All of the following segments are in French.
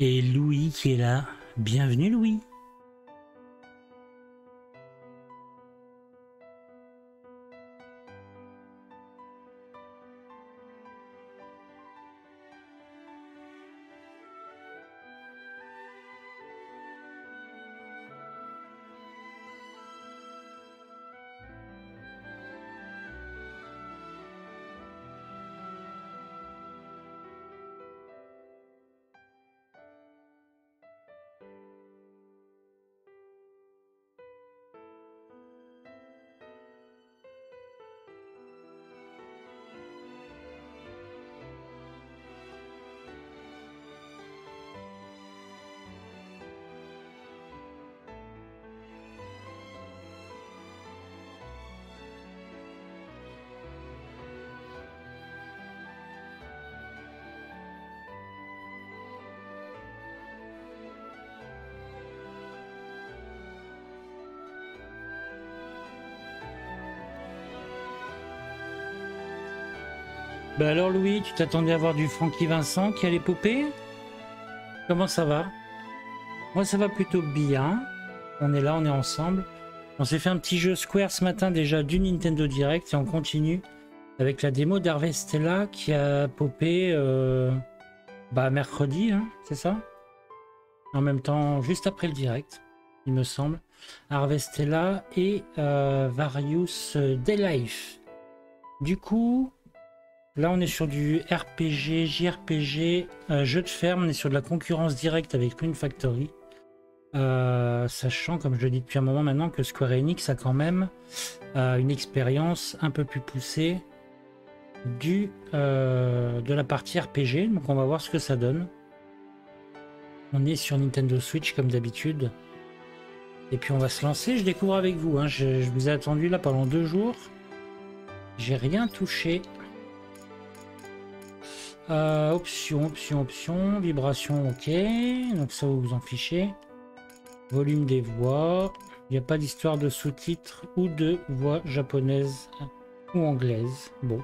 Et Louis qui est là. Bienvenue Louis. Bah alors Louis, tu t'attendais à voir du Francky Vincent qui allait popper? Comment ça va? Moi ça va plutôt bien. On est là, on est ensemble. On s'est fait un petit jeu Square ce matin déjà du Nintendo Direct et on continue avec la démo d'Harvestella qui a popé mercredi, hein, c'est ça? En même temps, juste après le direct, il me semble. Harvestella et Various Daylife. Du coup... Là, on est sur du RPG, JRPG, jeu de ferme, on est sur de la concurrence directe avec Rune Factory. Sachant, comme je le dis depuis un moment maintenant, que Square Enix a quand même une expérience un peu plus poussée de la partie RPG. Donc on va voir ce que ça donne. On est sur Nintendo Switch comme d'habitude. Et puis on va se lancer, je découvre avec vous. Hein. Je vous ai attendu là pendant 2 jours. J'ai rien touché. Option, vibration, ok, donc ça vous en fichez. Volume des voix, il n'y a pas d'histoire de sous-titres ou de voix japonaises ou anglaises. Bon.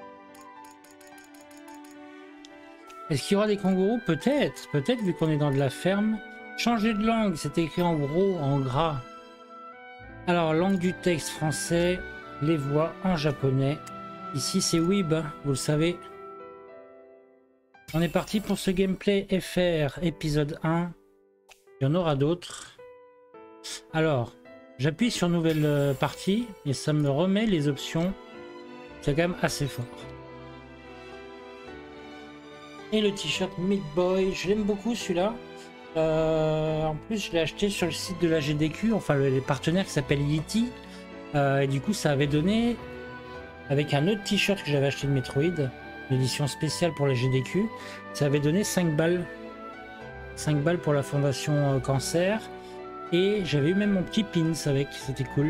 Est-ce qu'il y aura des kangourous? Peut-être, vu qu'on est dans de la ferme. Changer de langue, c'est écrit en gros, en gras. Alors, langue du texte français, les voix en japonais. Ici c'est Weeb, vous le savez. On est parti pour ce gameplay FR épisode 1. Il y en aura d'autres. Alors, j'appuie sur nouvelle partie et ça me remet les options. C'est quand même assez fort. Et le t-shirt Meat Boy, je l'aime beaucoup celui-là. En plus, je l'ai acheté sur le site de la GDQ, enfin les partenaires qui s'appelle Yeti. Et du coup, ça avait donné, avec un autre t-shirt que j'avais acheté de Metroid, l'édition spéciale pour la GDQ, ça avait donné 5 balles. 5 balles pour la fondation Cancer. Et j'avais eu même mon petit pins avec, c'était cool.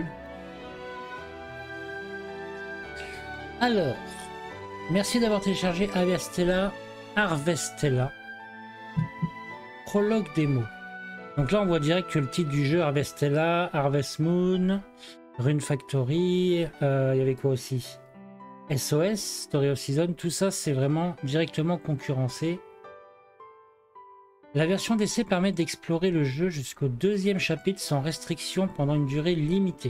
Alors, merci d'avoir téléchargé Harvestella. Prologue démo. Donc là on voit direct que le titre du jeu Harvestella, Harvest Moon, Rune Factory, il y avait quoi aussi? SOS, Story of Season, tout ça c'est vraiment directement concurrencé. La version d'essai permet d'explorer le jeu jusqu'au 2e chapitre sans restriction pendant une durée limitée.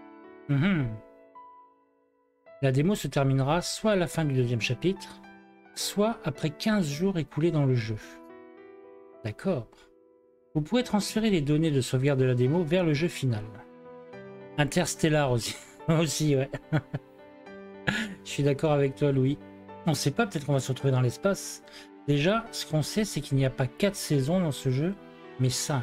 La démo se terminera soit à la fin du 2e chapitre, soit après 15 jours écoulés dans le jeu. D'accord. Vous pourrez transférer les données de sauvegarde de la démo vers le jeu final. Interstellar aussi. aussi, ouais. Je suis d'accord avec toi, Louis. On sait pas, peut-être qu'on va se retrouver dans l'espace. Déjà, ce qu'on sait, c'est qu'il n'y a pas 4 saisons dans ce jeu, mais 5.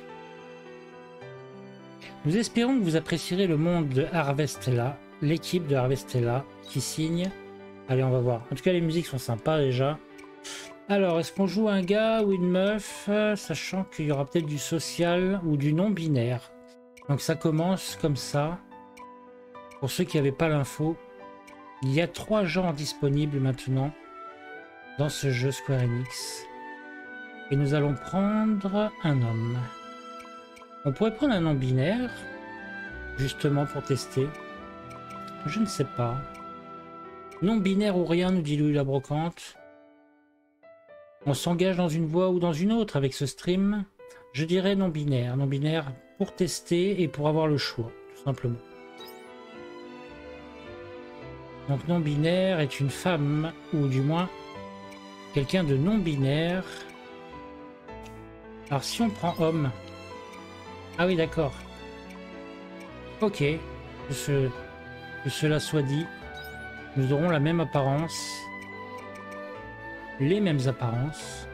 Nous espérons que vous apprécierez le monde de Harvestella, l'équipe de Harvestella qui signe. Allez, on va voir. En tout cas, les musiques sont sympas déjà. Alors, est-ce qu'on joue un gars ou une meuf, sachant qu'il y aura peut-être du social ou du non-binaire. Donc ça commence comme ça. Pour ceux qui n'avaient pas l'info, il y a 3 genres disponibles maintenant dans ce jeu Square Enix. Et nous allons prendre un homme. On pourrait prendre un non-binaire, justement pour tester. Je ne sais pas. Non-binaire ou rien, nous dit Louis la Brocante. On s'engage dans une voie ou dans une autre avec ce stream. Je dirais non binaire. Non binaire pour tester et pour avoir le choix, tout simplement. Donc non binaire est une femme, ou du moins quelqu'un de non binaire. Alors si on prend homme... Ah oui d'accord. Ok, que cela soit dit, nous aurons la même apparence. Les mêmes apparences.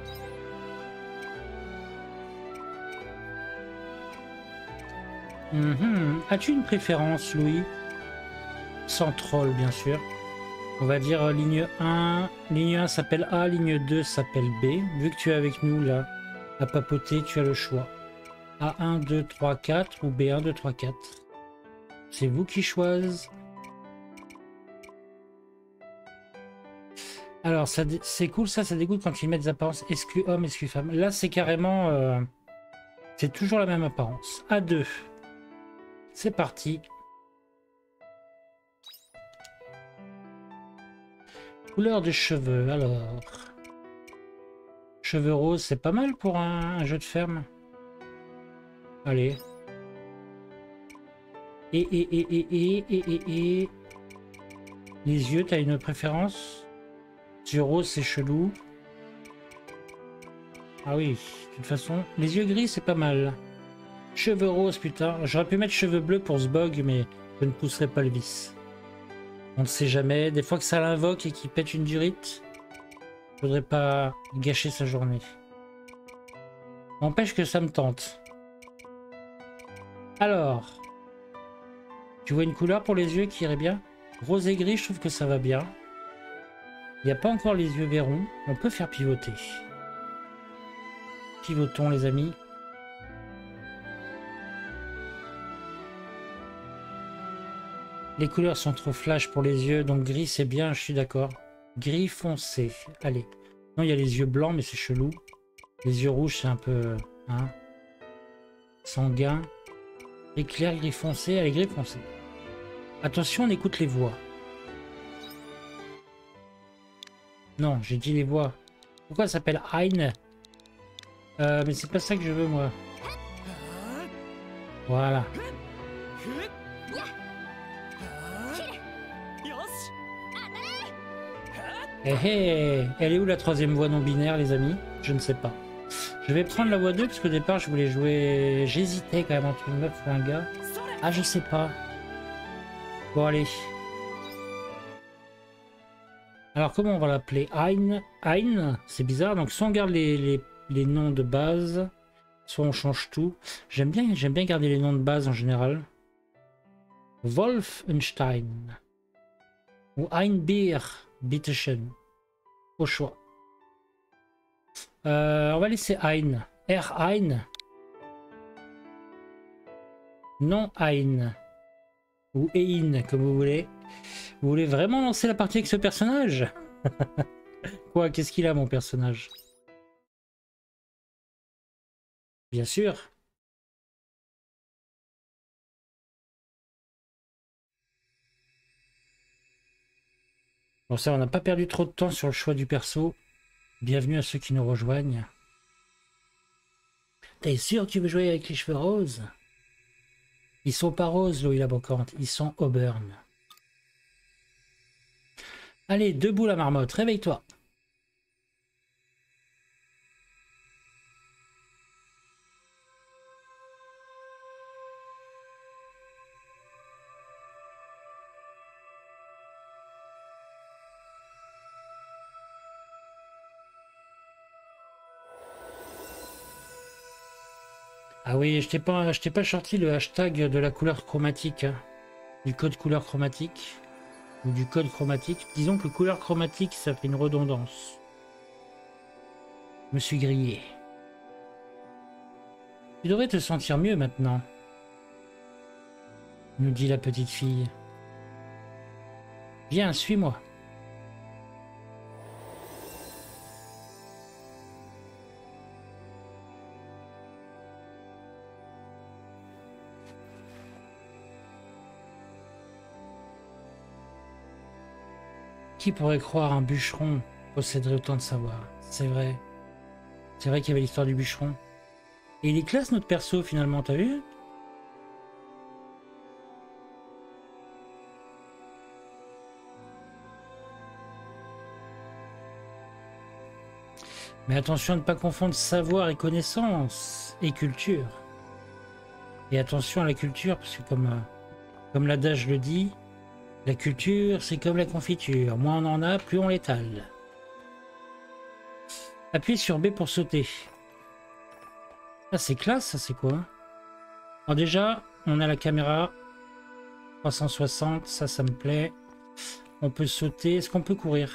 As-tu une préférence, Louis? Sans troll, bien sûr. On va dire ligne 1. Ligne 1 s'appelle A, ligne 2 s'appelle B. Vu que tu es avec nous là, à papoter, tu as le choix. A1, 2, 3, 4 ou B1, 2, 3, 4. C'est vous qui choisissez. Alors, c'est cool, ça dégoûte quand ils mettent des apparences SQ homme, SQ femme. Là, c'est carrément... c'est toujours la même apparence. A2. C'est parti. Couleur de cheveux, alors. Cheveux roses, c'est pas mal pour un jeu de ferme. Allez. Et... Les yeux, t'as une préférence? Yeux roses, c'est chelou. Ah oui, de toute façon. Les yeux gris, c'est pas mal. Cheveux roses, putain. J'aurais pu mettre cheveux bleus pour ce bug, mais je ne pousserai pas le vice. On ne sait jamais. Des fois que ça l'invoque et qu'il pète une durite, faudrait pas gâcher sa journée. N'empêche que ça me tente. Alors, tu vois une couleur pour les yeux qui irait bien? Rose et gris, je trouve que ça va bien. Il n'y a pas encore les yeux verrons. On peut faire pivoter. Pivotons, les amis. Les couleurs sont trop flash pour les yeux, donc gris c'est bien, je suis d'accord. Gris foncé, allez. Non, il y a les yeux blancs, mais c'est chelou. Les yeux rouges, c'est un peu... Hein, sanguin. Gris clair, gris foncé, allez, gris foncé. Attention, on écoute les voix. Non, j'ai dit les voix. Pourquoi ça s'appelle Hein? Mais c'est pas ça que je veux, moi. Voilà. Eh hey, elle est où la troisième voie non binaire, les amis? Je ne sais pas. Je vais prendre la voie 2 parce qu'au départ je voulais jouer... J'hésitais quand même entre une meuf ou un gars. Ah, je sais pas. Bon, allez. Alors comment on va l'appeler? Hein? Hein? C'est bizarre. Donc soit on garde les noms de base, soit on change tout. J'aime bien garder les noms de base en général. Wolfenstein. Ou Ein Bier. Bitteschön. Au choix. On va laisser Hein. Hein. Non Hein. Ou Ein, comme vous voulez. Vous voulez vraiment lancer la partie avec ce personnage? Quoi? Qu'est-ce qu'il a, mon personnage? Bien sûr. Bon, ça, on n'a pas perdu trop de temps sur le choix du perso. Bienvenue à ceux qui nous rejoignent. T'es sûr que tu veux jouer avec les cheveux roses? Ils sont pas roses, Louis la Brocante. Ils sont auburn. Allez, debout la marmotte, réveille-toi. Ah oui, je t'ai pas sorti le hashtag de la couleur chromatique, hein, du code couleur chromatique, ou du code chromatique. Disons que couleur chromatique, ça fait une redondance. Je me suis grillé. Tu devrais te sentir mieux maintenant, nous dit la petite fille. Viens, suis-moi. Qui pourrait croire un bûcheron posséderait autant de savoir? C'est vrai. C'est vrai qu'il y avait l'histoire du bûcheron. Et il est classe notre perso finalement, t'as vu? Mais attention à ne pas confondre savoir et connaissance et culture. Et attention à la culture, parce que comme l'adage le dit, la culture c'est comme la confiture. Moins on en a, plus on l'étale. Appuyez sur B pour sauter. Ah c'est classe, ça c'est quoi? Alors déjà, on a la caméra 360, ça me plaît. On peut sauter, est-ce qu'on peut courir?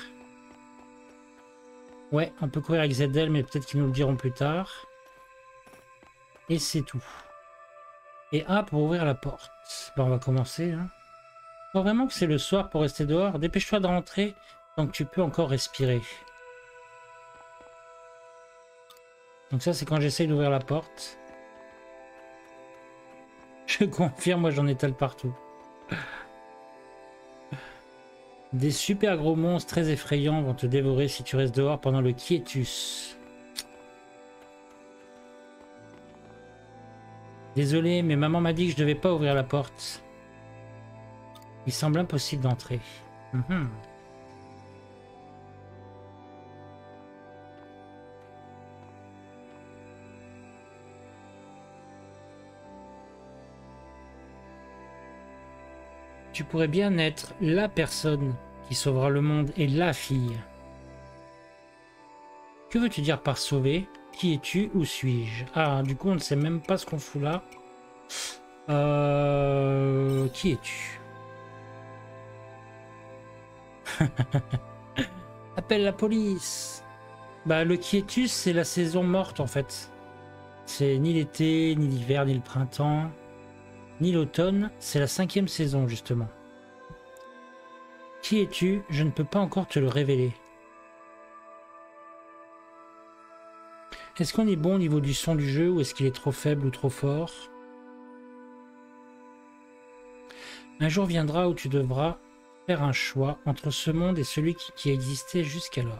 Ouais, on peut courir avec ZL, mais peut-être qu'ils nous le diront plus tard. Et c'est tout. Et A pour ouvrir la porte. Bon, on va commencer. Hein. Faut vraiment que c'est le soir pour rester dehors. Dépêche-toi de rentrer tant que tu peux encore respirer. Donc ça, c'est quand j'essaye d'ouvrir la porte. Je confirme, moi j'en étale partout. Des super gros monstres très effrayants vont te dévorer si tu restes dehors pendant le quiétus. Désolé, mais maman m'a dit que je devais pas ouvrir la porte. Il semble impossible d'entrer. Tu pourrais bien être la personne qui sauvera le monde et la fille. Que veux-tu dire par sauver? Qui es-tu? Où suis-je? Ah, du coup, on ne sait même pas ce qu'on fout là. Qui es-tu? Appelle la police. Bah, le quiétus, c'est la saison morte en fait. C'est ni l'été, ni l'hiver, ni le printemps, ni l'automne. C'est la 5e saison justement. Qui es-tu? Je ne peux pas encore te le révéler. Est-ce qu'on est bon au niveau du son du jeu ou est-ce qu'il est trop faible ou trop fort? Un jour viendra où tu devras faire un choix entre ce monde et celui qui existait jusqu'alors.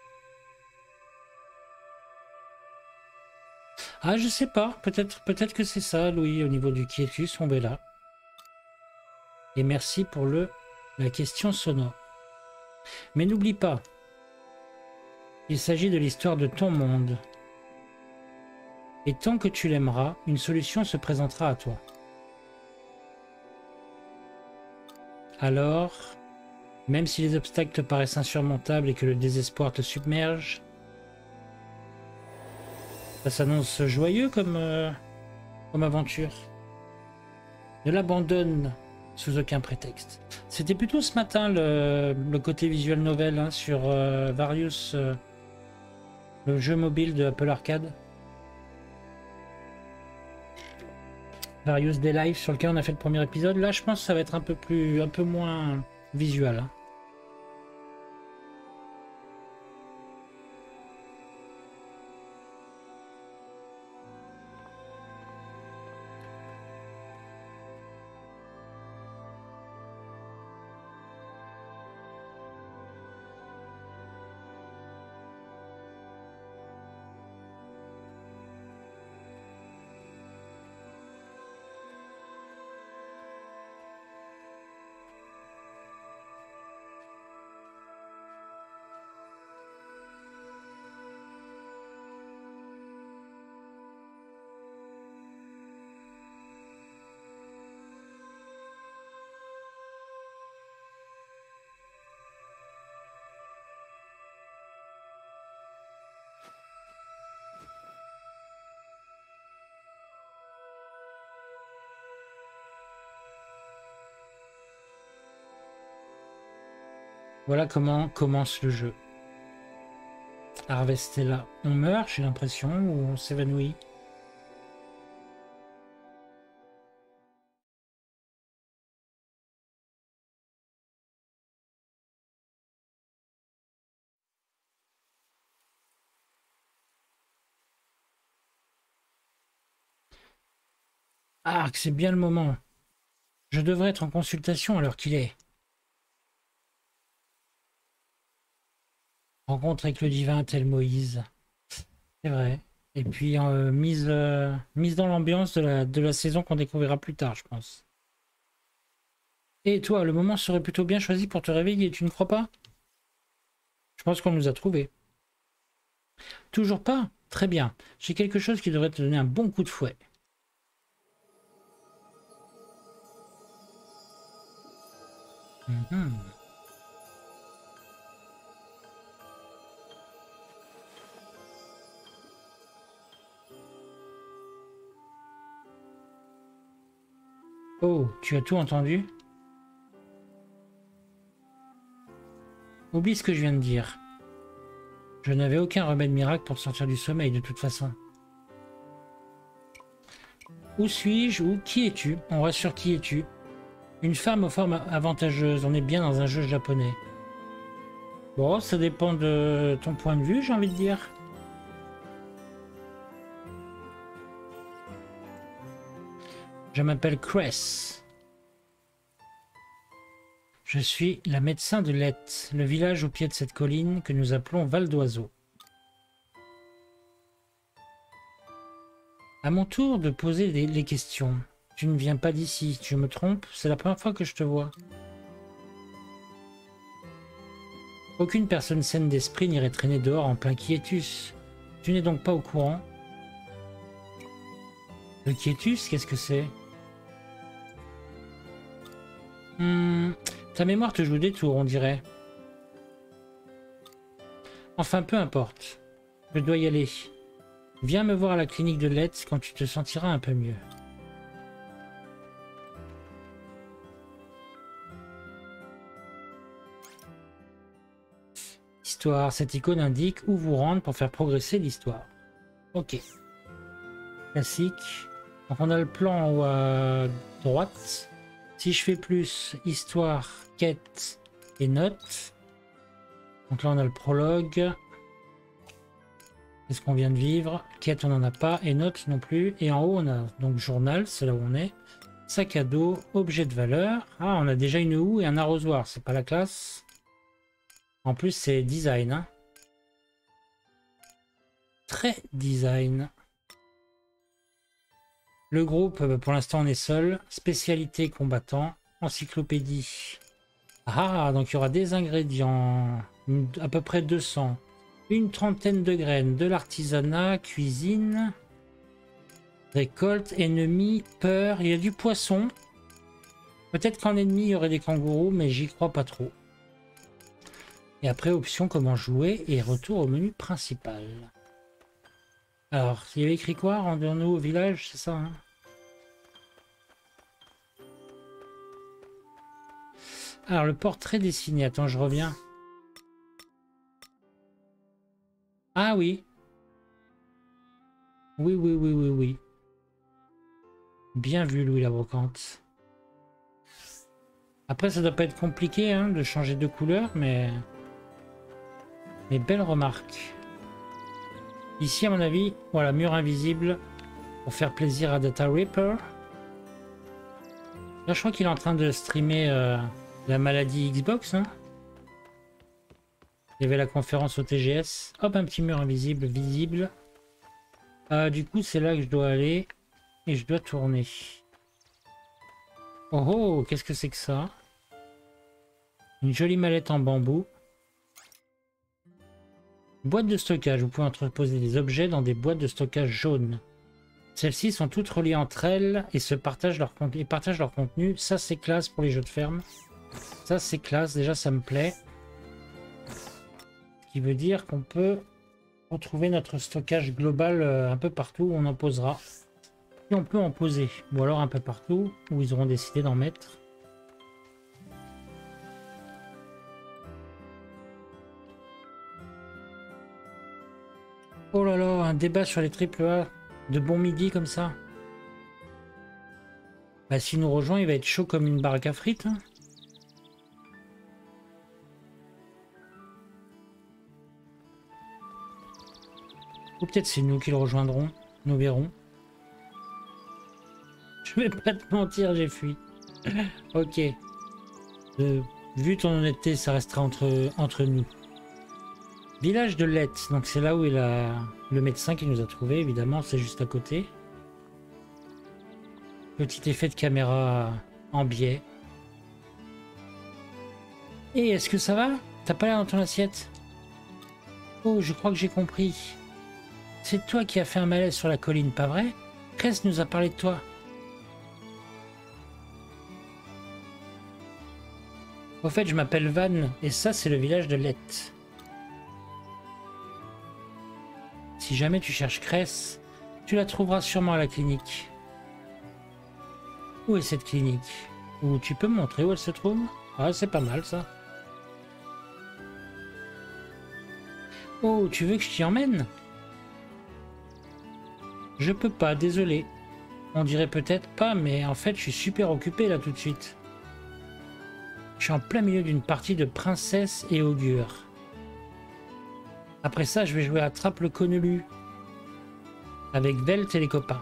Ah, je sais pas. Peut-être que c'est ça, Louis, au niveau du quiétus, on verra. Et merci pour la question sonore. Mais n'oublie pas, il s'agit de l'histoire de ton monde. Et tant que tu l'aimeras, une solution se présentera à toi. Alors, même si les obstacles te paraissent insurmontables et que le désespoir te submerge, ça s'annonce joyeux comme aventure. Ne l'abandonne sous aucun prétexte. C'était plutôt ce matin le côté visual novel hein, sur Various, le jeu mobile de Apple Arcade. Various Day Life sur lequel on a fait le premier épisode. Là, je pense que ça va être un peu moins visuel. Hein. Voilà comment commence le jeu. Harvestella. On meurt, j'ai l'impression, ou on s'évanouit. Ah, c'est bien le moment. Je devrais être en consultation à l'heure qu'il est. Rencontre avec le divin tel Moïse. C'est vrai. Et puis mise dans l'ambiance de la saison qu'on découvrira plus tard, je pense. Et toi, le moment serait plutôt bien choisi pour te réveiller, tu ne crois pas? Je pense qu'on nous a trouvés. Toujours pas? Très bien. J'ai quelque chose qui devrait te donner un bon coup de fouet. Oh, tu as tout entendu? Oublie ce que je viens de dire. Je n'avais aucun remède miracle pour sortir du sommeil de toute façon. Où suis-je ou qui es-tu? On reste sur qui es-tu? Une femme aux formes avantageuses. On est bien dans un jeu japonais. Bon, ça dépend de ton point de vue, j'ai envie de dire. Je m'appelle Cress. Je suis la médecin de Lett, le village au pied de cette colline que nous appelons Val d'Oiseau. À mon tour de poser les questions. Tu ne viens pas d'ici, je me trompe? C'est la première fois que je te vois. Aucune personne saine d'esprit n'irait traîner dehors en plein quiétus. Tu n'es donc pas au courant? Le quiétus, qu'est-ce que c'est? Ta mémoire te joue des tours, on dirait. Enfin, peu importe. Je dois y aller. Viens me voir à la clinique de Letts quand tu te sentiras un peu mieux. Histoire. Cette icône indique où vous rendre pour faire progresser l'histoire. Ok. Classique. Donc on a le plan en haut à droite. Si je fais plus histoire, quête et notes. Donc là on a le prologue. Qu'est-ce qu'on vient de vivre? Quête on n'en a pas et notes non plus. Et en haut on a donc journal, c'est là où on est. Sac à dos, objet de valeur. Ah on a déjà une houe et un arrosoir, c'est pas la classe. En plus c'est design. Hein. Très design. Le groupe, pour l'instant, on est seul. Spécialité combattant. Encyclopédie. Ah, donc il y aura des ingrédients. À peu près 200. Une trentaine de graines. De l'artisanat. Cuisine. Récolte. Ennemi. Peur. Il y a du poisson. Peut-être qu'en ennemi, il y aurait des kangourous, mais j'y crois pas trop. Et après, option comment jouer. Et retour au menu principal. Alors, il y avait écrit quoi? Rendons-nous au village, c'est ça hein? Alors, le portrait dessiné. Attends, je reviens. Ah oui. Oui, oui, oui, oui, oui. Bien vu, Louis la Brocante. Après, ça doit pas être compliqué hein, de changer de couleur, mais... Mais belle remarque. Ici, à mon avis, voilà, mur invisible pour faire plaisir à Data Reaper. Là, je crois qu'il est en train de streamer la maladie Xbox. Hein. Il y avait la conférence au TGS. Hop, un petit mur invisible, visible. Du coup, c'est là que je dois aller. Et je dois tourner. Oh oh, qu'est-ce que c'est que ça? Une jolie mallette en bambou. Boîte de stockage. Vous pouvez entreposer des objets dans des boîtes de stockage jaunes. Celles-ci sont toutes reliées entre elles et se partagent leur contenu. Ça, c'est classe pour les jeux de ferme. Ça, c'est classe. Déjà, ça me plaît. Ce qui veut dire qu'on peut retrouver notre stockage global un peu partout où on en posera. Et on peut en poser. Ou alors un peu partout où ils auront décidé d'en mettre. Oh là là, un débat sur les AAA de bon midi comme ça. Bah s'il nous rejoint, il va être chaud comme une baraque à frites. Hein. Ou peut-être c'est nous qui le rejoindrons. Nous verrons. Je vais pas te mentir, j'ai fui. Ok. Vu ton honnêteté, ça restera entre nous. Village de Lett, donc c'est là où il a le médecin qui nous a trouvé, évidemment, c'est juste à côté. Petit effet de caméra en biais. Et est-ce que ça va? T'as pas l'air dans ton assiette? Oh, je crois que j'ai compris. C'est toi qui as fait un malaise sur la colline, pas vrai? Cress nous a parlé de toi. Au fait, je m'appelle Van, et ça, c'est le village de Lett. Si jamais tu cherches Cress, tu la trouveras sûrement à la clinique. Où est cette clinique? Ou tu peux me montrer où elle se trouve? Ah, c'est pas mal, ça. Oh, tu veux que je t'y emmène? Je peux pas, désolé. On dirait peut-être pas, mais en fait, je suis super occupé là tout de suite. Je suis en plein milieu d'une partie de princesse et augure. Après ça, je vais jouer à Attrape le Connelu avec Velt et les copains.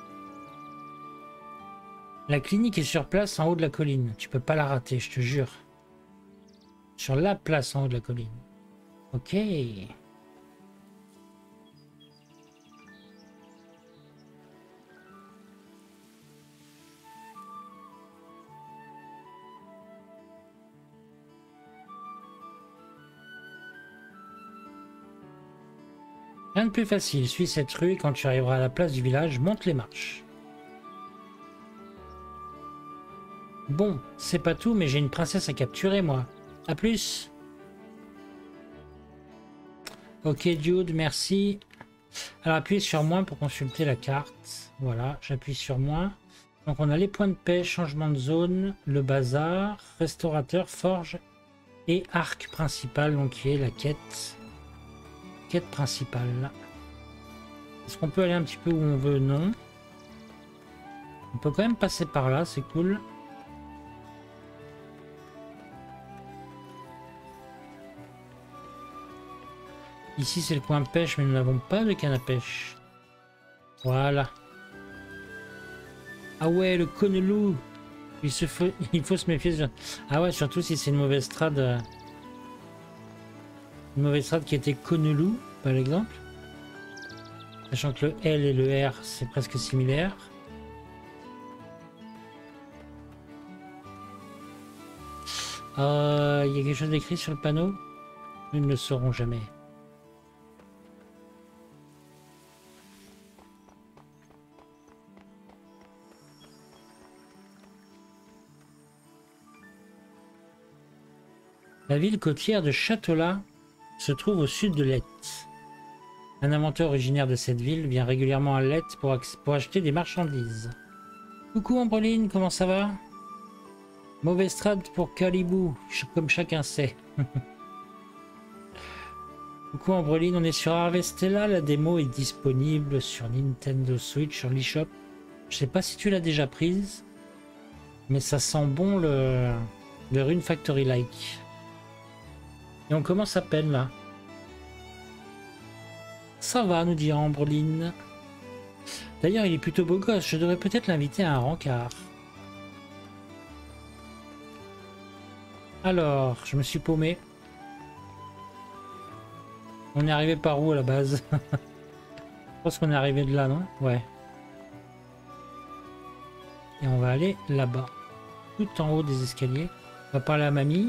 La clinique est sur place en haut de la colline. Tu peux pas la rater, je te jure. Sur la place en haut de la colline. Ok. Rien de plus facile, suis cette rue et quand tu arriveras à la place du village, monte les marches. Bon, c'est pas tout, mais j'ai une princesse à capturer, moi. À plus. Ok, Dude, merci. Alors, appuyez sur moins pour consulter la carte. Voilà, j'appuie sur moins. Donc, on a les points de pêche, changement de zone, le bazar, restaurateur, forge et arc principal, donc qui est la quête. Quête principale. Est-ce qu'on peut aller un petit peu où on veut? Non. On peut quand même passer par là, c'est cool. Ici, c'est le coin pêche, mais nous n'avons pas de canne à pêche. Voilà. Ah ouais, le Connelu. Il faut se méfier. Ah ouais, surtout si c'est une mauvaise strade. Une mauvaise strade qui était Connelu, par exemple. Sachant que le L et le R, c'est presque similaire. Il y a quelque chose d'écrit sur le panneau? Nous ne le saurons jamais. La ville côtière de Châteaulin se trouve au sud de Lett. Un inventeur originaire de cette ville vient régulièrement à Lett pour acheter des marchandises. Coucou Ambreline, comment ça va? Mauvaise strade pour Calibou, comme chacun sait. Coucou Ambreline, on est sur Harvestella, la démo est disponible sur Nintendo Switch, sur l'eShop. Je sais pas si tu l'as déjà prise, mais ça sent bon le Rune Factory like. Et on commence à peine là. Ça va, nous dit Ambreline. D'ailleurs, il est plutôt beau gosse, je devrais peut-être l'inviter à un rencard. Alors, je me suis paumé. On est arrivé par où à la base? Je pense qu'on est arrivé de là, non? Ouais. Et on va aller là-bas. Tout en haut des escaliers. On va parler à mamie.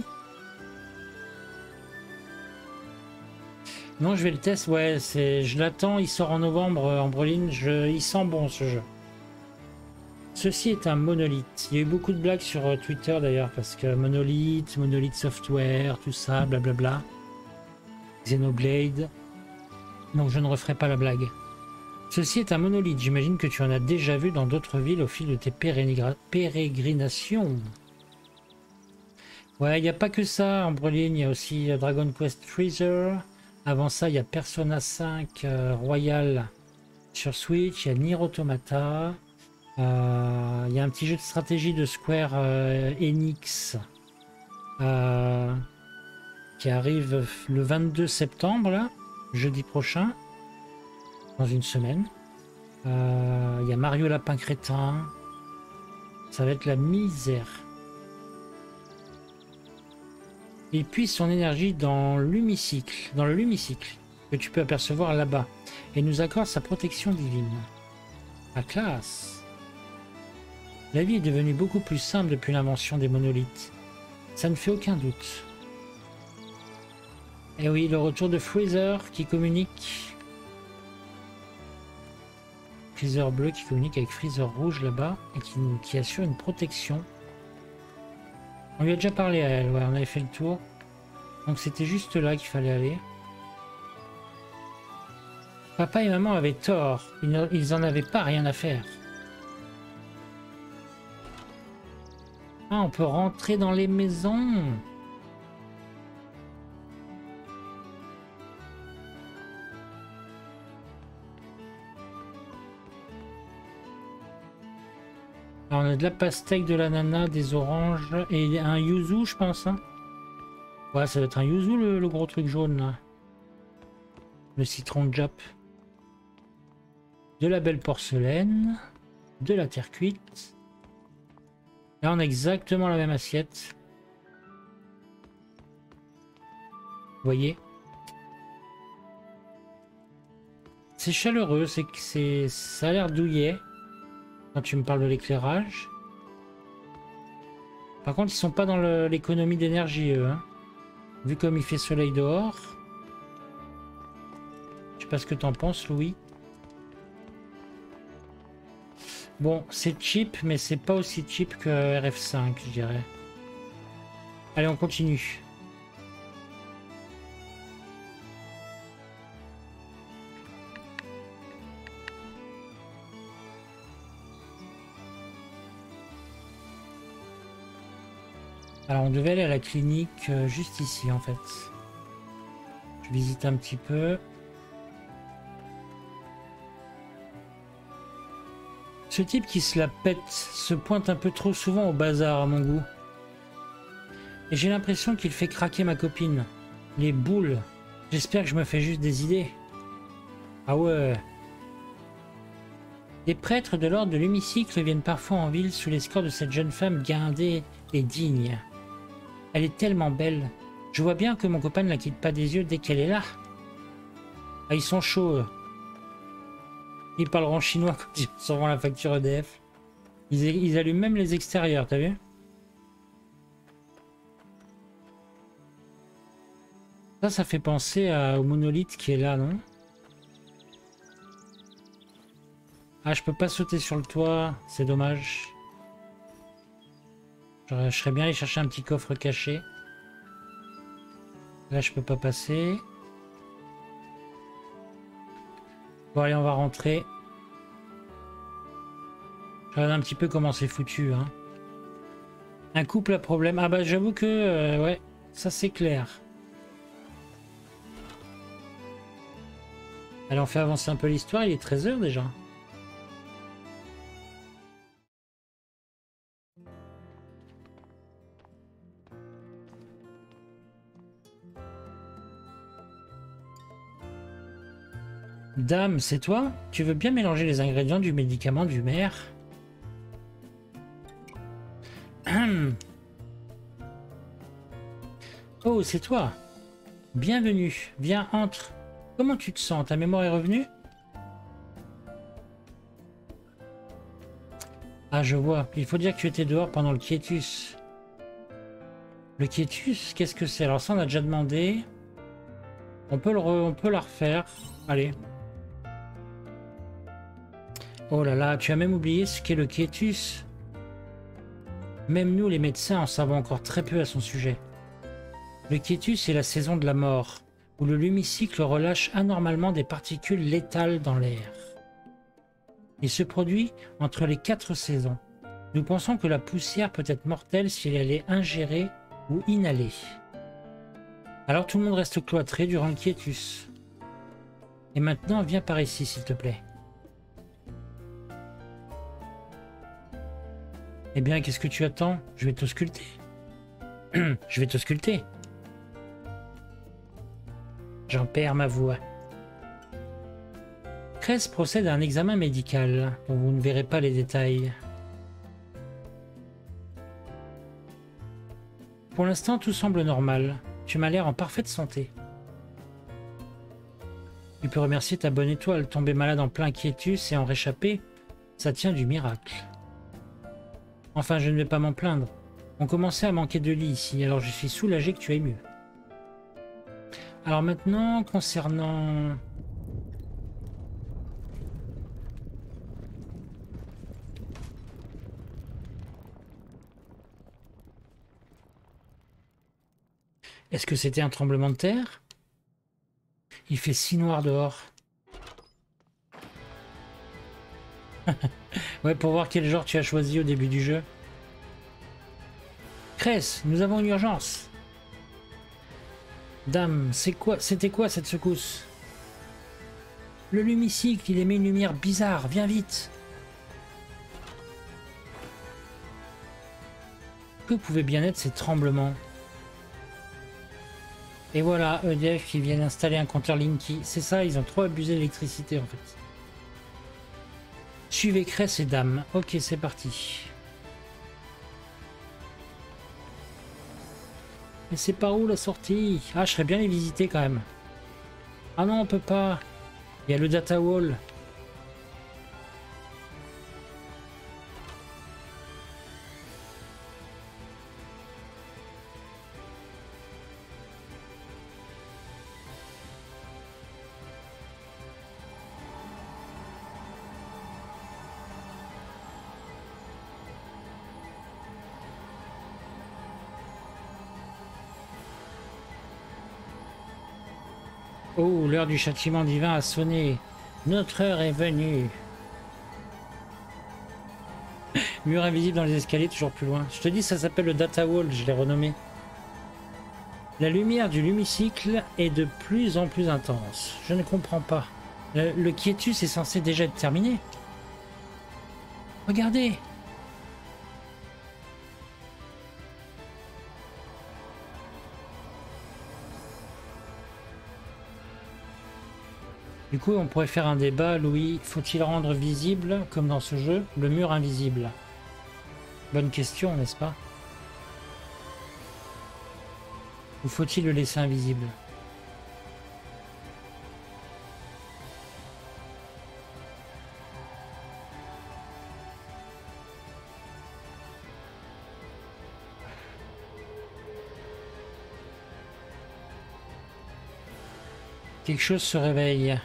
Non, je vais le tester. Ouais, je l'attends. Il sort en novembre, Ambreline. Il sent bon ce jeu. Ceci est un monolithe. Il y a eu beaucoup de blagues sur Twitter d'ailleurs, parce que monolithe software, tout ça, blablabla. Xenoblade. Donc je ne referai pas la blague. Ceci est un monolithe. J'imagine que tu en as déjà vu dans d'autres villes au fil de tes pérégrinations. Ouais, il n'y a pas que ça, Ambreline. Il y a aussi Dragon Quest Treasure. Avant ça, il y a Persona 5 Royal sur Switch. Il y a Nier Automata. Il y a un petit jeu de stratégie de Square Enix qui arrive le 22 septembre, là, jeudi prochain, dans une semaine. Il y a Mario Lapin Crétin. Ça va être la misère. Il puise son énergie dans l'hémicycle, dans le lumicycle, que tu peux apercevoir là-bas, et nous accorde sa protection divine. La classe. La vie est devenue beaucoup plus simple depuis l'invention des monolithes. Ça ne fait aucun doute. Et oui, le retour de Freezer qui communique. Freezer bleu qui communique avec Freezer rouge là-bas et qui assure une protection. On lui a déjà parlé à elle, ouais, on avait fait le tour. Donc c'était juste là qu'il fallait aller. Papa et maman avaient tort, ils en avaient pas rien à faire. Ah, on peut rentrer dans les maisons. Alors, on a de la pastèque, de l'ananas, des oranges et un yuzu, je pense. Hein. Ouais, ça doit être un yuzu, le gros truc jaune là. Le citron de Jap. De la belle porcelaine. De la terre cuite. Là, on a exactement la même assiette. Vous voyez? C'est chaleureux, ça a l'air douillet. Quand tu me parles de l'éclairage. Par contre, ils sont pas dans l'économie d'énergie, eux. Hein. Vu comme il fait soleil dehors. Je sais pas ce que t'en penses, Louis. Bon, c'est cheap, mais c'est pas aussi cheap que RF5, je dirais. Allez, on continue. Alors, on devait aller à la clinique juste ici, en fait. Je visite un petit peu. Ce type qui se la pète se pointe un peu trop souvent au bazar, à mon goût. Et j'ai l'impression qu'il fait craquer ma copine. Les boules. J'espère que je me fais juste des idées. Ah ouais. Les prêtres de l'ordre de l'hémicycle viennent parfois en ville sous l'escorte de cette jeune femme guindée et digne. Elle est tellement belle. Je vois bien que mon copain ne la quitte pas des yeux dès qu'elle est là. Ah, ils sont chauds. Ils parleront chinois quand ils recevront la facture EDF. Ils allument même les extérieurs, t'as vu? Ça fait penser au monolithe qui est là, non? Ah, je peux pas sauter sur le toit, c'est dommage. Je serais bien allé chercher un petit coffre caché. Là, je peux pas passer. Bon, allez, on va rentrer. Je regarde un petit peu comment c'est foutu. Hein. Un couple à problème. Ah bah, j'avoue que... ouais, ça c'est clair. Allez, on fait avancer un peu l'histoire. Il est 13 h déjà. Dame, c'est toi? Tu veux bien mélanger les ingrédients du médicament du maire? Oh, c'est toi. Bienvenue. Viens, entre. Comment tu te sens? Ta mémoire est revenue? Ah, je vois. Il faut dire que tu étais dehors pendant le quiétus. Le quiétus? Qu'est-ce que c'est? Alors ça, on a déjà demandé. On peut la refaire. Allez. Oh là là, tu as même oublié ce qu'est le quiétus. Même nous, les médecins, en savons encore très peu à son sujet. Le quiétus est la saison de la mort, où le lumicycle relâche anormalement des particules létales dans l'air. Il se produit entre les 4 saisons. Nous pensons que la poussière peut être mortelle si elle est ingérée ou inhalée. Alors tout le monde reste cloîtré durant le quiétus. Et maintenant, viens par ici, s'il te plaît. Eh bien, qu'est-ce que tu attends? Je vais t'ausculter. Je vais t'ausculter. J'en perds ma voix. Cress procède à un examen médical, dont vous ne verrez pas les détails. Pour l'instant, tout semble normal. Tu m'as l'air en parfaite santé. Tu peux remercier ta bonne étoile. Tomber malade en plein quiétus et en réchapper, ça tient du miracle. Enfin, je ne vais pas m'en plaindre. On commençait à manquer de lits ici, alors je suis soulagé que tu ailles mieux. Alors maintenant, concernant... Est-ce que c'était un tremblement de terre? Il fait si noir dehors. Ouais, pour voir quel genre tu as choisi au début du jeu. Cress, nous avons une urgence. Dame, c'était quoi cette secousse? Le lumicycle, il émet une lumière bizarre, viens vite. Que pouvaient bien être ces tremblements? Et voilà, EDF qui viennent installer un compteur Linky. C'est ça, ils ont trop abusé de l'électricité en fait. Suivez Cress et Dame. Ok, c'est parti. Mais c'est par où la sortie? Ah, je serais bien les visiter quand même. Ah non, on peut pas. Il y a le data wall. Oh, l'heure du châtiment divin a sonné. Notre heure est venue. Mur invisible dans les escaliers, toujours plus loin. Je te dis, ça s'appelle le Data Wall, je l'ai renommé. La lumière du lumicycle est de plus en plus intense. Je ne comprends pas. Le quiétus est censé déjà être terminé. Regardez. Du coup, on pourrait faire un débat, Louis. Faut-il rendre visible, comme dans ce jeu, le mur invisible? Bonne question, n'est-ce pas? Ou faut-il le laisser invisible? Quelque chose se réveille.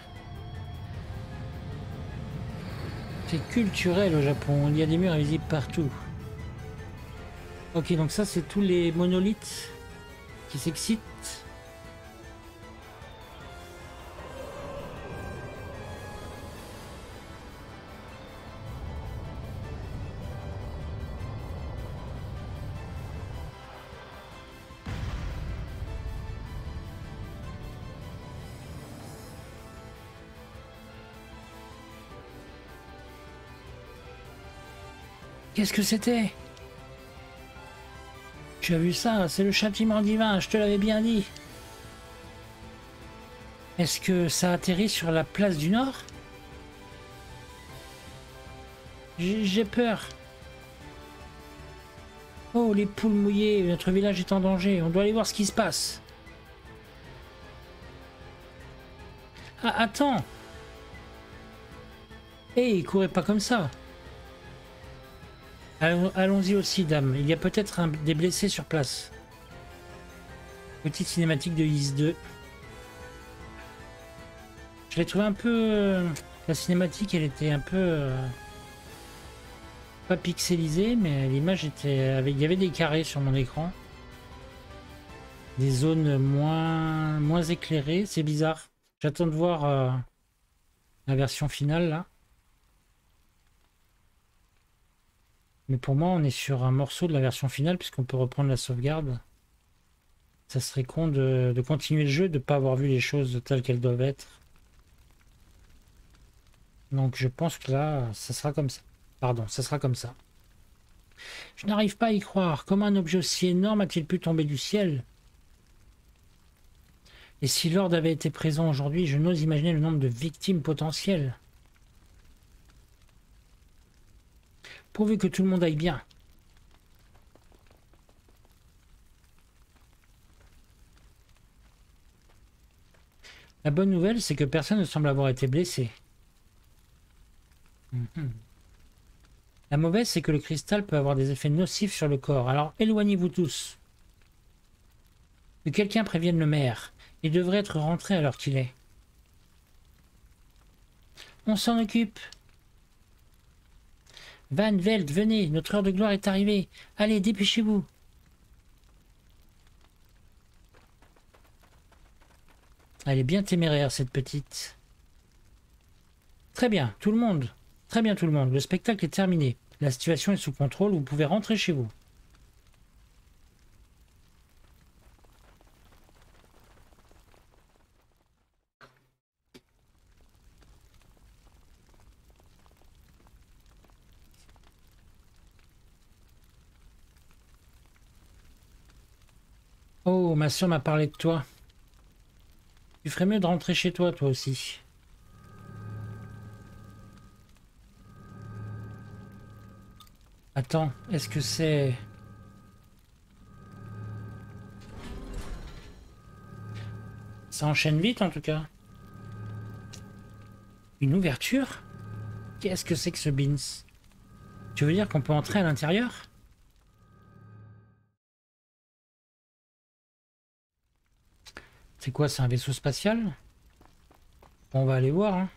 C'est culturel au Japon, il y a des murs invisibles partout. Ok, donc ça c'est tous les monolithes qui s'excitent. Qu'est-ce que c'était? Tu as vu ça? C'est le châtiment divin, je te l'avais bien dit. Est-ce que ça atterrit sur la place du Nord? J'ai peur. Oh, les poules mouillées, notre village est en danger, on doit aller voir ce qui se passe. Ah, attends. Hé, courez pas comme ça. Allons-y aussi, dame. Il y a peut-être des blessés sur place. Petite cinématique de Is 2. Je l'ai trouvé un peu... la cinématique, elle était un peu... pas pixelisée, mais l'image était... il y avait des carrés sur mon écran. Des zones moins éclairées. C'est bizarre. J'attends de voir la version finale, là. Mais pour moi, on est sur un morceau de la version finale puisqu'on peut reprendre la sauvegarde. Ça serait con de continuer le jeu, de ne pas avoir vu les choses telles qu'elles doivent être. Donc je pense que là, ça sera comme ça. Pardon, ça sera comme ça. Je n'arrive pas à y croire. Comment un objet aussi énorme a-t-il pu tomber du ciel? Et si Lord avait été présent aujourd'hui, je n'ose imaginer le nombre de victimes potentielles. Pourvu que tout le monde aille bien. La bonne nouvelle, c'est que personne ne semble avoir été blessé. Mhm. La mauvaise, c'est que le cristal peut avoir des effets nocifs sur le corps. Alors éloignez-vous tous. Que quelqu'un prévienne le maire. Il devrait être rentré à l'heure qu'il est. On s'en occupe. Van Veld, venez, notre heure de gloire est arrivée. Allez, dépêchez-vous. Elle est bien téméraire, cette petite. Très bien, tout le monde. Très bien, tout le monde. Le spectacle est terminé. La situation est sous contrôle, vous pouvez rentrer chez vous. Oh, ma soeur m'a parlé de toi. Tu ferais mieux de rentrer chez toi, toi aussi. Attends, est-ce que c'est... Ça enchaîne vite, en tout cas. Une ouverture? Qu'est-ce que c'est que ce Beans? Tu veux dire qu'on peut entrer à l'intérieur? C'est quoi, c'est un vaisseau spatial? Bon, on va aller voir, hein.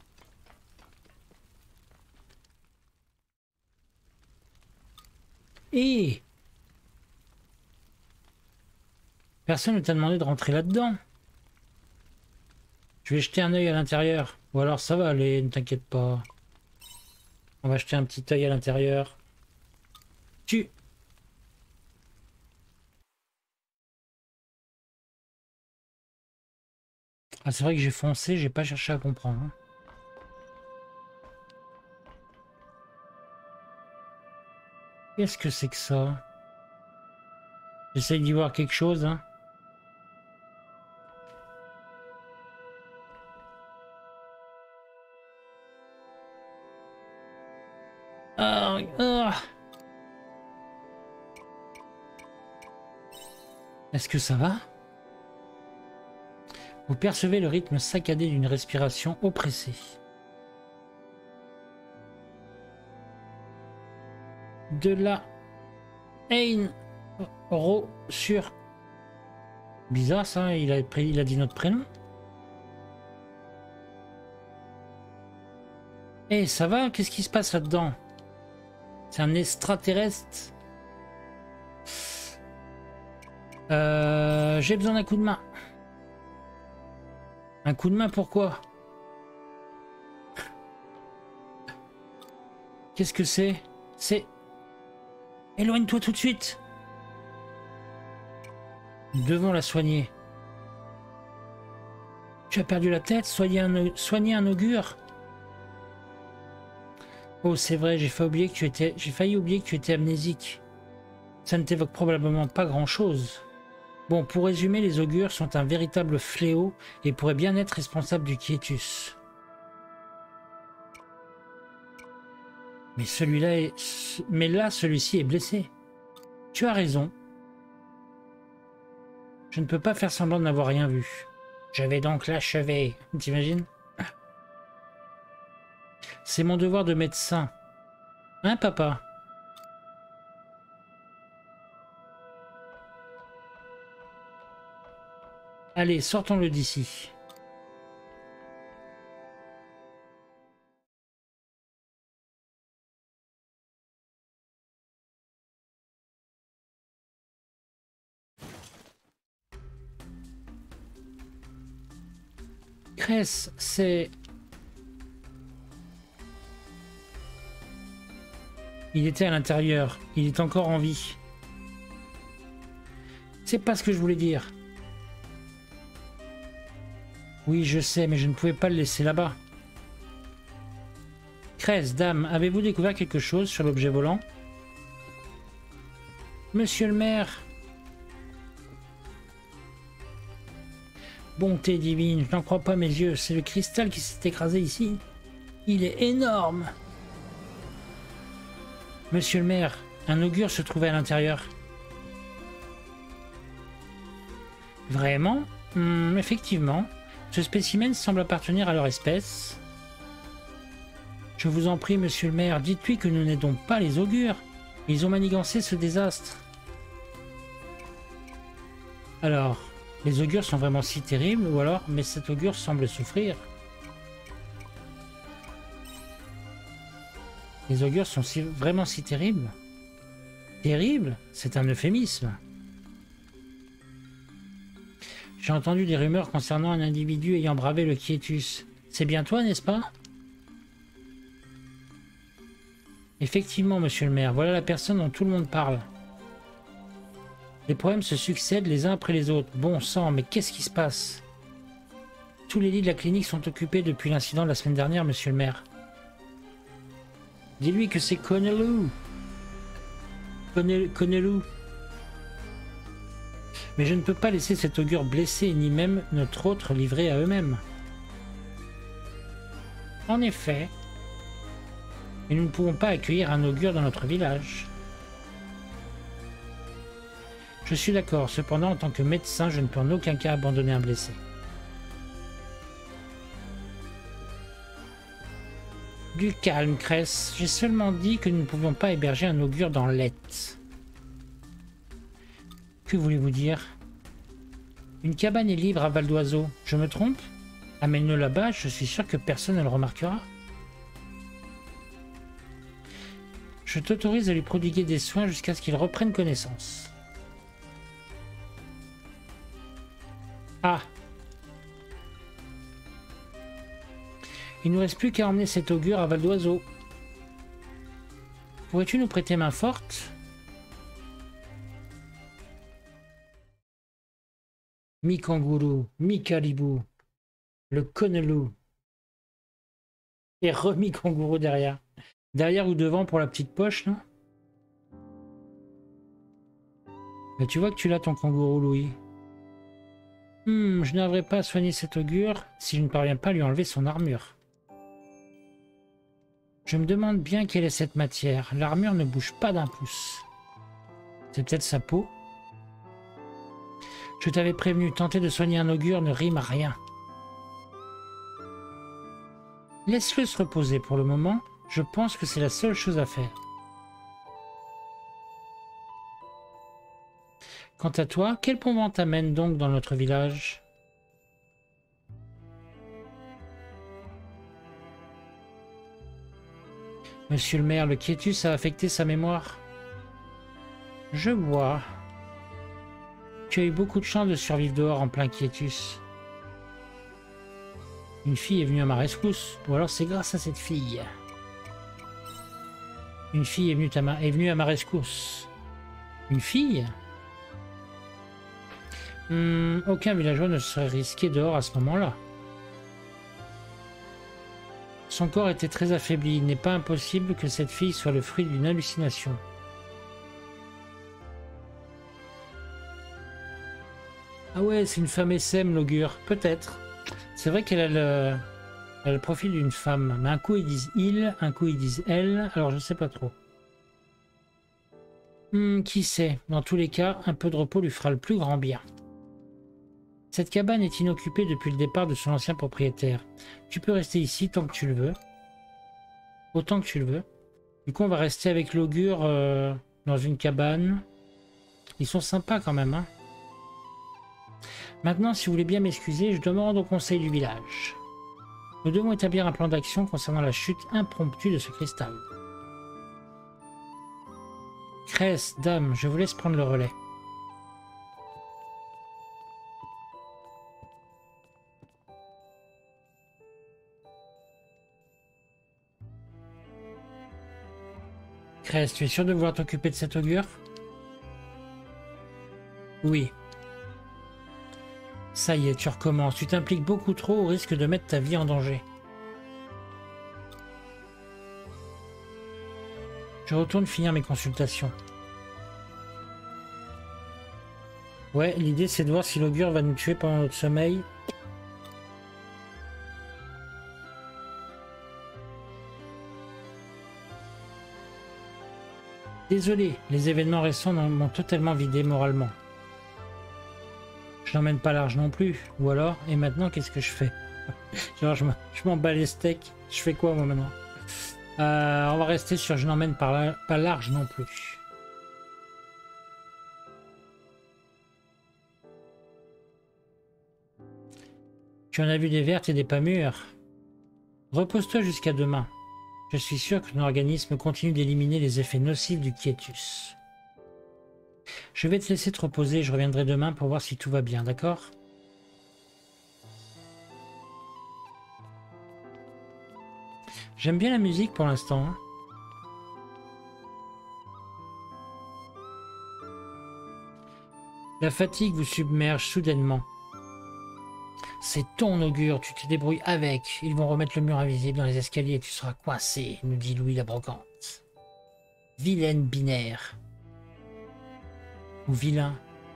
Et personne ne t'a demandé de rentrer là-dedans. Je vais jeter un œil à l'intérieur. Ou alors ça va aller, ne t'inquiète pas. On va jeter un petit œil à l'intérieur. Ah, c'est vrai que j'ai foncé, j'ai pas cherché à comprendre, hein. Qu'est-ce que c'est que ça? J'essaye d'y voir quelque chose, hein. Ah, ah. Est-ce que ça va? Vous percevez le rythme saccadé d'une respiration oppressée. De la haine sur... Bizarre ça, il a dit notre prénom. Eh, ça va? Qu'est-ce qui se passe là-dedans? C'est un extraterrestre. J'ai besoin d'un coup de main. Un coup de main, pourquoi? Qu'est-ce que c'est? C'est... Éloigne-toi tout de suite. Nous devons la soigner. Tu as perdu la tête? Soigner un augure? Oh, c'est vrai, j'ai failli oublier que tu étais amnésique. Ça ne t'évoque probablement pas grand-chose. Bon, pour résumer, les augures sont un véritable fléau et pourraient bien être responsables du quiétus. Mais celui-ci est blessé. Tu as raison. Je ne peux pas faire semblant de n'avoir rien vu. Je vais donc l'achever. T'imagines? C'est mon devoir de médecin. Hein, papa? Allez, sortons-le d'ici. Cress, c'est... Il était à l'intérieur. Il est encore en vie. C'est pas ce que je voulais dire. Oui, je sais, mais je ne pouvais pas le laisser là-bas. Cress, dame, avez-vous découvert quelque chose sur l'objet volant? Monsieur le maire. Bonté divine, je n'en crois pas mes yeux. C'est le cristal qui s'est écrasé ici. Il est énorme. Monsieur le maire, un augure se trouvait à l'intérieur. Vraiment? Effectivement. Ce spécimen semble appartenir à leur espèce. Je vous en prie, monsieur le maire, dites-lui que nous n'aidons pas les augures. Ils ont manigancé ce désastre. Alors, les augures sont vraiment si terribles, ou alors, mais cet augure semble souffrir. Les augures sont vraiment si terribles? Terribles? C'est un euphémisme. J'ai entendu des rumeurs concernant un individu ayant bravé le Quietus. C'est bien toi, n'est-ce pas? Effectivement, monsieur le maire, voilà la personne dont tout le monde parle. Les problèmes se succèdent les uns après les autres. Bon sang, mais qu'est-ce qui se passe? Tous les lits de la clinique sont occupés depuis l'incident de la semaine dernière, monsieur le maire. Dis-lui que c'est Connelou. Connelou. Mais je ne peux pas laisser cet augure blessé, ni même notre autre livré à eux-mêmes. En effet. Et nous ne pouvons pas accueillir un augure dans notre village. Je suis d'accord, cependant, en tant que médecin, je ne peux en aucun cas abandonner un blessé. Du calme, Cress. J'ai seulement dit que nous ne pouvions pas héberger un augure dans l'Ette. Que voulez-vous dire? Une cabane est libre à Val d'Oiseau. Je me trompe? Amène-le là-bas, je suis sûr que personne ne le remarquera. Je t'autorise à lui prodiguer des soins jusqu'à ce qu'il reprenne connaissance. Ah! Il ne nous reste plus qu'à emmener cet augure à Val d'Oiseau. Pourrais-tu nous prêter main forte? Mi-kangourou, mi-caribou, le Connelou. Et remis kangourou derrière. Derrière ou devant pour la petite poche, là. Mais tu vois que tu l'as ton kangourou, Louis. Je n'arriverai pas à soigner cet augure si je ne parviens pas à lui enlever son armure. Je me demande bien quelle est cette matière. L'armure ne bouge pas d'un pouce. C'est peut-être sa peau? Je t'avais prévenu, tenter de soigner un augure ne rime à rien. Laisse-le se reposer pour le moment. Je pense que c'est la seule chose à faire. Quant à toi, quel bon vent t'amène donc dans notre village? Monsieur le maire, le Quietus a affecté sa mémoire. Je vois. Tu as eu beaucoup de chance de survivre dehors en plein Quietus. Une fille est venue à ma rescousse, ou alors c'est grâce à cette fille. Une fille est venue à ma rescousse. Une fille? Aucun villageois ne serait risqué dehors à ce moment-là. Son corps était très affaibli. Il n'est pas impossible que cette fille soit le fruit d'une hallucination. Ah ouais, c'est une femme SM, l'augure. Peut-être. C'est vrai qu'elle a le profil d'une femme. Mais un coup ils disent il, un coup ils disent elle. Alors je sais pas trop. Qui sait? Dans tous les cas, un peu de repos lui fera le plus grand bien. Cette cabane est inoccupée depuis le départ de son ancien propriétaire. Tu peux rester ici tant que tu le veux. Autant que tu le veux. Du coup, on va rester avec l'augure dans une cabane. Ils sont sympas quand même, hein. Maintenant, si vous voulez bien m'excuser, je demande au conseil du village. Nous devons établir un plan d'action concernant la chute impromptue de ce cristal. Cress, dame, je vous laisse prendre le relais. Cress, tu es sûr de vouloir t'occuper de cet augure? Oui. Ça y est, tu recommences. Tu t'impliques beaucoup trop au risque de mettre ta vie en danger. Je retourne finir mes consultations. Ouais, l'idée c'est de voir si l'augure va nous tuer pendant notre sommeil. Désolé, les événements récents m'ont totalement vidé moralement. Je n'emmène pas large non plus. Ou alors, et maintenant, qu'est-ce que je fais? Genre, je m'en bats les steaks. Je fais quoi, moi, maintenant? On va rester sur je n'emmène pas large non plus. Tu en as vu des vertes et des pas mûres. Repose-toi jusqu'à demain. Je suis sûr que ton organisme continue d'éliminer les effets nocifs du quiétus. Je vais te laisser te reposer et je reviendrai demain pour voir si tout va bien, d'accord? J'aime bien la musique pour l'instant. Hein. La fatigue vous submerge soudainement. C'est ton augure, tu te débrouilles avec. Ils vont remettre le mur invisible dans les escaliers et tu seras coincé, nous dit Louis la brocante. Vilaine binaire. Ou vilain.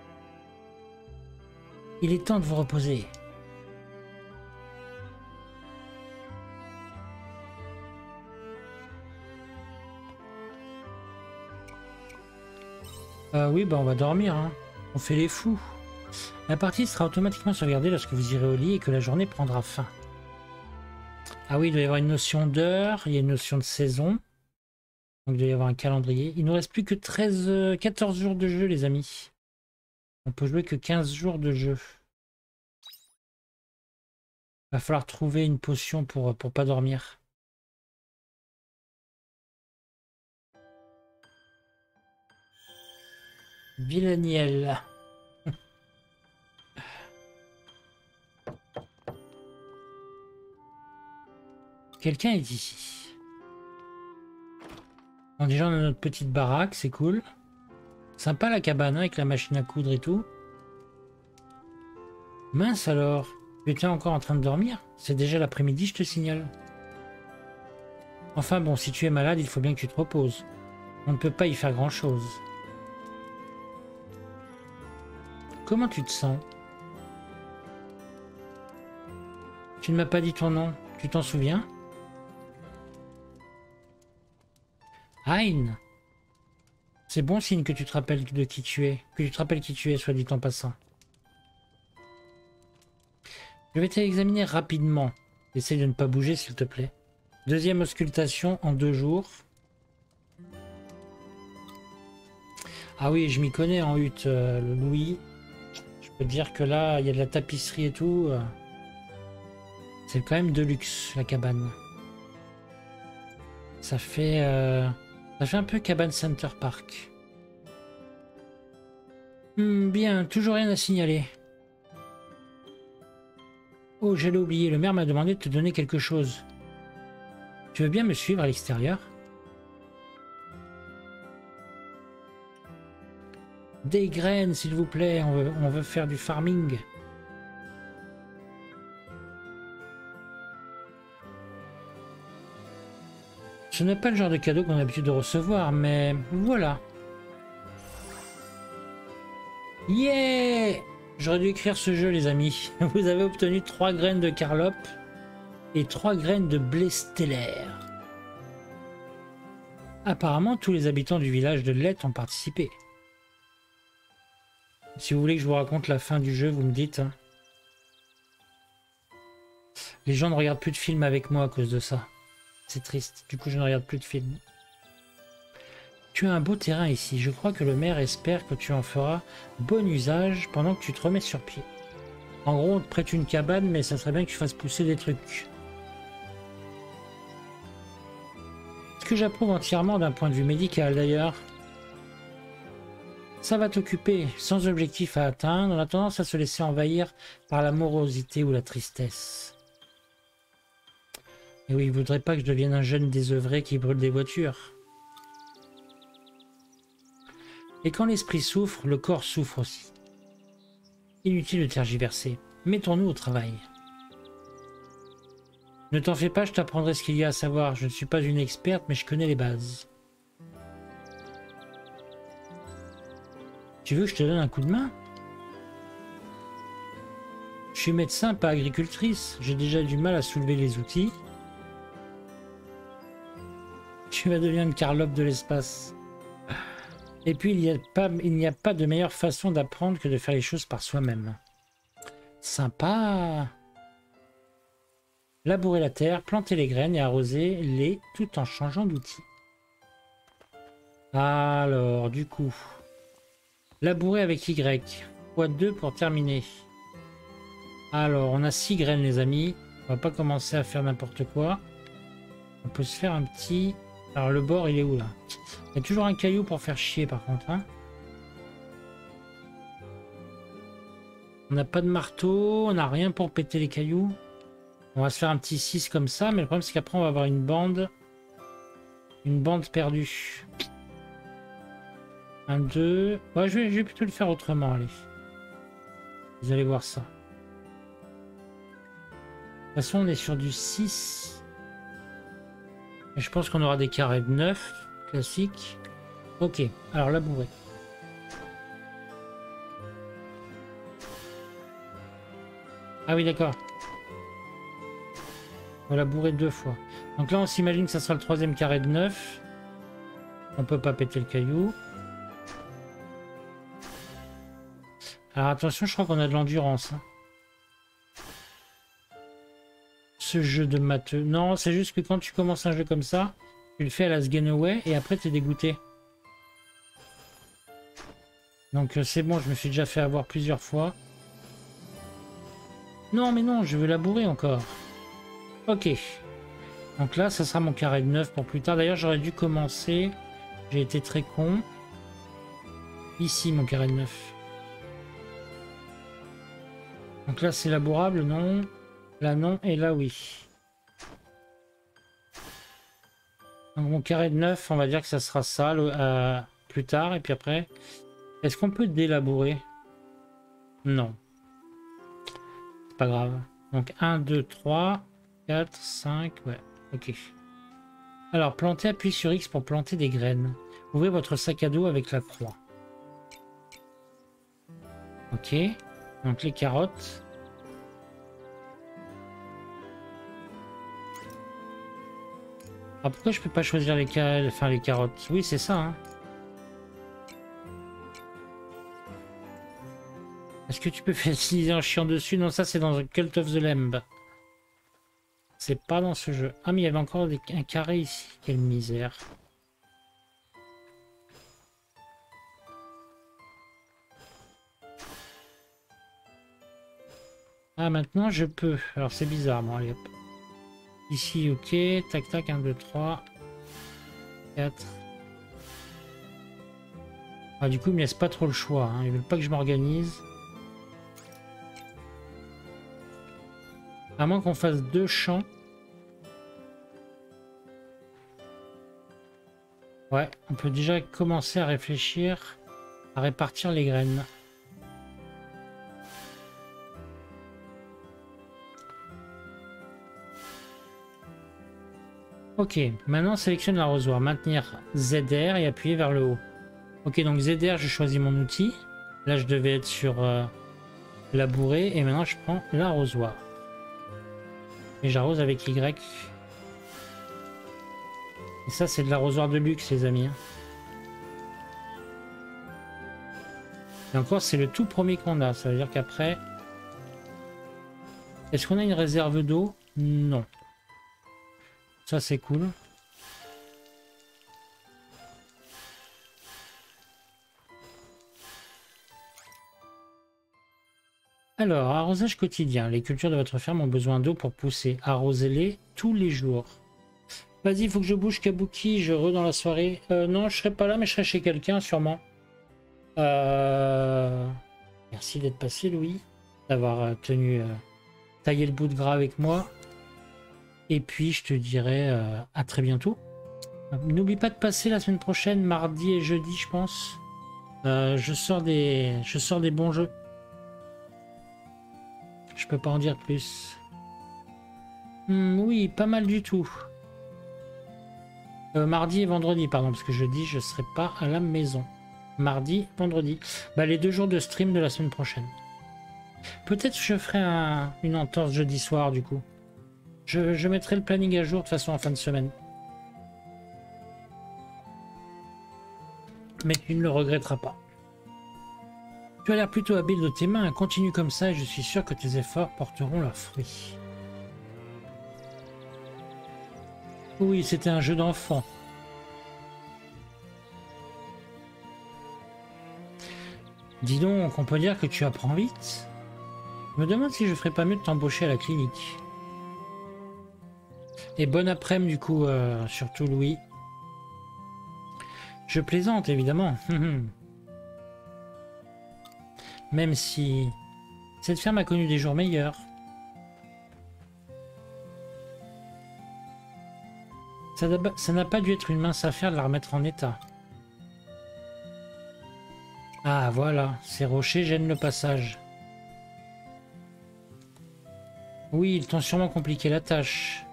Il est temps de vous reposer. Oui, bah on va dormir, hein. On fait les fous. La partie sera automatiquement sauvegardée lorsque vous irez au lit et que la journée prendra fin. Ah oui, il doit y avoir une notion d'heure, il y a une notion de saison. Donc il doit y avoir un calendrier. Il ne nous reste plus que 14 jours de jeu, les amis. On peut jouer que 15 jours de jeu. Va falloir trouver une potion pour pas dormir. Vilaniel. Quelqu'un est ici. Bon, déjà on a notre petite baraque, c'est cool. Sympa la cabane hein, avec la machine à coudre et tout. Mince alors, tu étais encore en train de dormir? C'est déjà l'après-midi, je te signale. Enfin bon, si tu es malade, il faut bien que tu te reposes. On ne peut pas y faire grand-chose. Comment tu te sens? Tu ne m'as pas dit ton nom, tu t'en souviens? Hein. C'est bon signe que tu te rappelles de qui tu es. Que tu te rappelles qui tu es, soit dit en passant. Je vais t'examiner rapidement. Essaye de ne pas bouger, s'il te plaît. Deuxième auscultation en 2 jours. Ah oui, je m'y connais en hutte, le Louis. Je peux te dire que là, il y a de la tapisserie et tout. C'est quand même de luxe, la cabane. Ça fait un peu cabane Center Park. Bien, toujours rien à signaler. Oh, j'allais oublier, le maire m'a demandé de te donner quelque chose. Tu veux bien me suivre à l'extérieur? Des graines, s'il vous plaît, on veut faire du farming. Ce n'est pas le genre de cadeau qu'on a l'habitude de recevoir, mais voilà. Yeah! J'aurais dû écrire ce jeu, les amis. Vous avez obtenu 3 graines de carlope et 3 graines de blé stellaire. Apparemment, tous les habitants du village de Lett ont participé. Si vous voulez que je vous raconte la fin du jeu, vous me dites. Hein. Les gens ne regardent plus de films avec moi à cause de ça. C'est triste. Du coup, je ne regarde plus de films. Tu as un beau terrain ici. Je crois que le maire espère que tu en feras bon usage pendant que tu te remets sur pied. En gros, on te prête une cabane, mais ça serait bien que tu fasses pousser des trucs. Ce que j'approuve entièrement d'un point de vue médical d'ailleurs. Ça va t'occuper, sans objectif à atteindre. On a tendance à se laisser envahir par la morosité ou la tristesse. Et oui, il ne voudrait pas que je devienne un jeune désœuvré qui brûle des voitures. Et quand l'esprit souffre, le corps souffre aussi. Inutile de tergiverser. Mettons-nous au travail. Ne t'en fais pas, je t'apprendrai ce qu'il y a à savoir. Je ne suis pas une experte, mais je connais les bases. Tu veux que je te donne un coup de main? Je suis médecin, pas agricultrice. J'ai déjà du mal à soulever les outils. Tu vas devenir une Carlope de l'espace. Et puis, il n'y a pas de meilleure façon d'apprendre que de faire les choses par soi-même. Sympa. Labourer la terre, planter les graines et arroser les tout en changeant d'outil. Alors, du coup, labourer avec Y. x2 pour terminer. Alors, on a 6 graines, les amis. On va pas commencer à faire n'importe quoi. On peut se faire un petit... Alors, le bord, il est où, là? Il y a toujours un caillou pour faire chier, par contre. Hein. On n'a pas de marteau. On n'a rien pour péter les cailloux. On va se faire un petit 6 comme ça. Mais le problème, c'est qu'après, on va avoir une bande. Une bande perdue. 1, 2... Ouais, je vais plutôt le faire autrement, allez. Vous allez voir ça. De toute façon, on est sur du 6. Et je pense qu'on aura des carrés de 9. Classique. Ok, alors labourer. Ah oui, d'accord. On va labourer 2 fois. Donc là, on s'imagine que ça sera le 3e carré de 9. On peut pas péter le caillou. Alors attention, je crois qu'on a de l'endurance. Hein. Ce jeu de matheux. Non, c'est juste que quand tu commences un jeu comme ça, tu le fais à la Sganaway et après t'es dégoûté. Donc c'est bon, je me suis déjà fait avoir plusieurs fois. Non, mais non, je veux labourer encore. Ok. Donc là, ça sera mon carré de 9 pour plus tard. D'ailleurs, j'aurais dû commencer. J'ai été très con. Ici, mon carré de 9. Donc là, c'est labourable, non. Là, non. Et là, oui. Donc mon carré de 9, on va dire que ça sera ça plus tard. Et puis après, est-ce qu'on peut délabourer? Non. C'est pas grave. Donc 1, 2, 3, 4, 5. Ouais, ok. Alors, planter, appuyez sur X pour planter des graines. Ouvrez votre sac à dos avec la croix. Ok. Donc les carottes. Ah, pourquoi je peux pas choisir les carottes? Oui, c'est ça. Hein. Est-ce que tu peux utiliser un chiant dessus? Non, ça c'est dans Cult of the Lamb. C'est pas dans ce jeu. Ah, mais il y avait encore un carré ici. Quelle misère. Ah, maintenant je peux. Alors c'est bizarre. Bon, allez hop. Ici, ok. Tac, tac. 1, 2, 3. 4. Ah, du coup, il me laisse pas trop le choix. Hein. Ils veulent pas que je m'organise. À moins qu'on fasse 2 champs. Ouais, on peut déjà commencer à réfléchir à répartir les graines. Ok, maintenant sélectionne l'arrosoir. Maintenir ZR et appuyer vers le haut. Ok, donc ZR, je choisis mon outil. Là, je devais être sur labourer. Et maintenant, je prends l'arrosoir. Et j'arrose avec Y. Et ça, c'est de l'arrosoir de luxe, les amis. Et encore, c'est le tout premier qu'on a. Ça veut dire qu'après... Est-ce qu'on a une réserve d'eau? Non. Ça, c'est cool. Alors, arrosage quotidien. Les cultures de votre ferme ont besoin d'eau pour pousser. Arrosez-les tous les jours. Vas-y, il faut que je bouge Kabuki. Je re dans la soirée. Non, je serai pas là, mais je serai chez quelqu'un, sûrement. Merci d'être passé, Louis. D'avoir tenu... tailler le bout de gras avec moi. Et puis, je te dirai à très bientôt. N'oublie pas de passer la semaine prochaine, mardi et jeudi, je pense. Je sors des bons jeux. Je peux pas en dire plus. Oui, pas mal du tout. Mardi et vendredi, pardon, parce que jeudi, je serai pas à la maison. Mardi, vendredi. Bah, les 2 jours de stream de la semaine prochaine. Peut-être que je ferai une entorse jeudi soir, du coup. Je mettrai le planning à jour de toute façon en fin de semaine. Mais tu ne le regretteras pas. Tu as l'air plutôt habile de tes mains. Continue comme ça et je suis sûr que tes efforts porteront leurs fruits. Oui, c'était un jeu d'enfant. Dis donc, on peut dire que tu apprends vite. Je me demande si je ferais pas mieux de t'embaucher à la clinique. Et bon après-midi du coup, surtout Louis. Je plaisante évidemment. Même si cette ferme a connu des jours meilleurs. Ça n'a pas dû être une mince affaire de la remettre en état. Ah voilà, ces rochers gênent le passage. Oui, ils t'ont sûrement compliqué la tâche.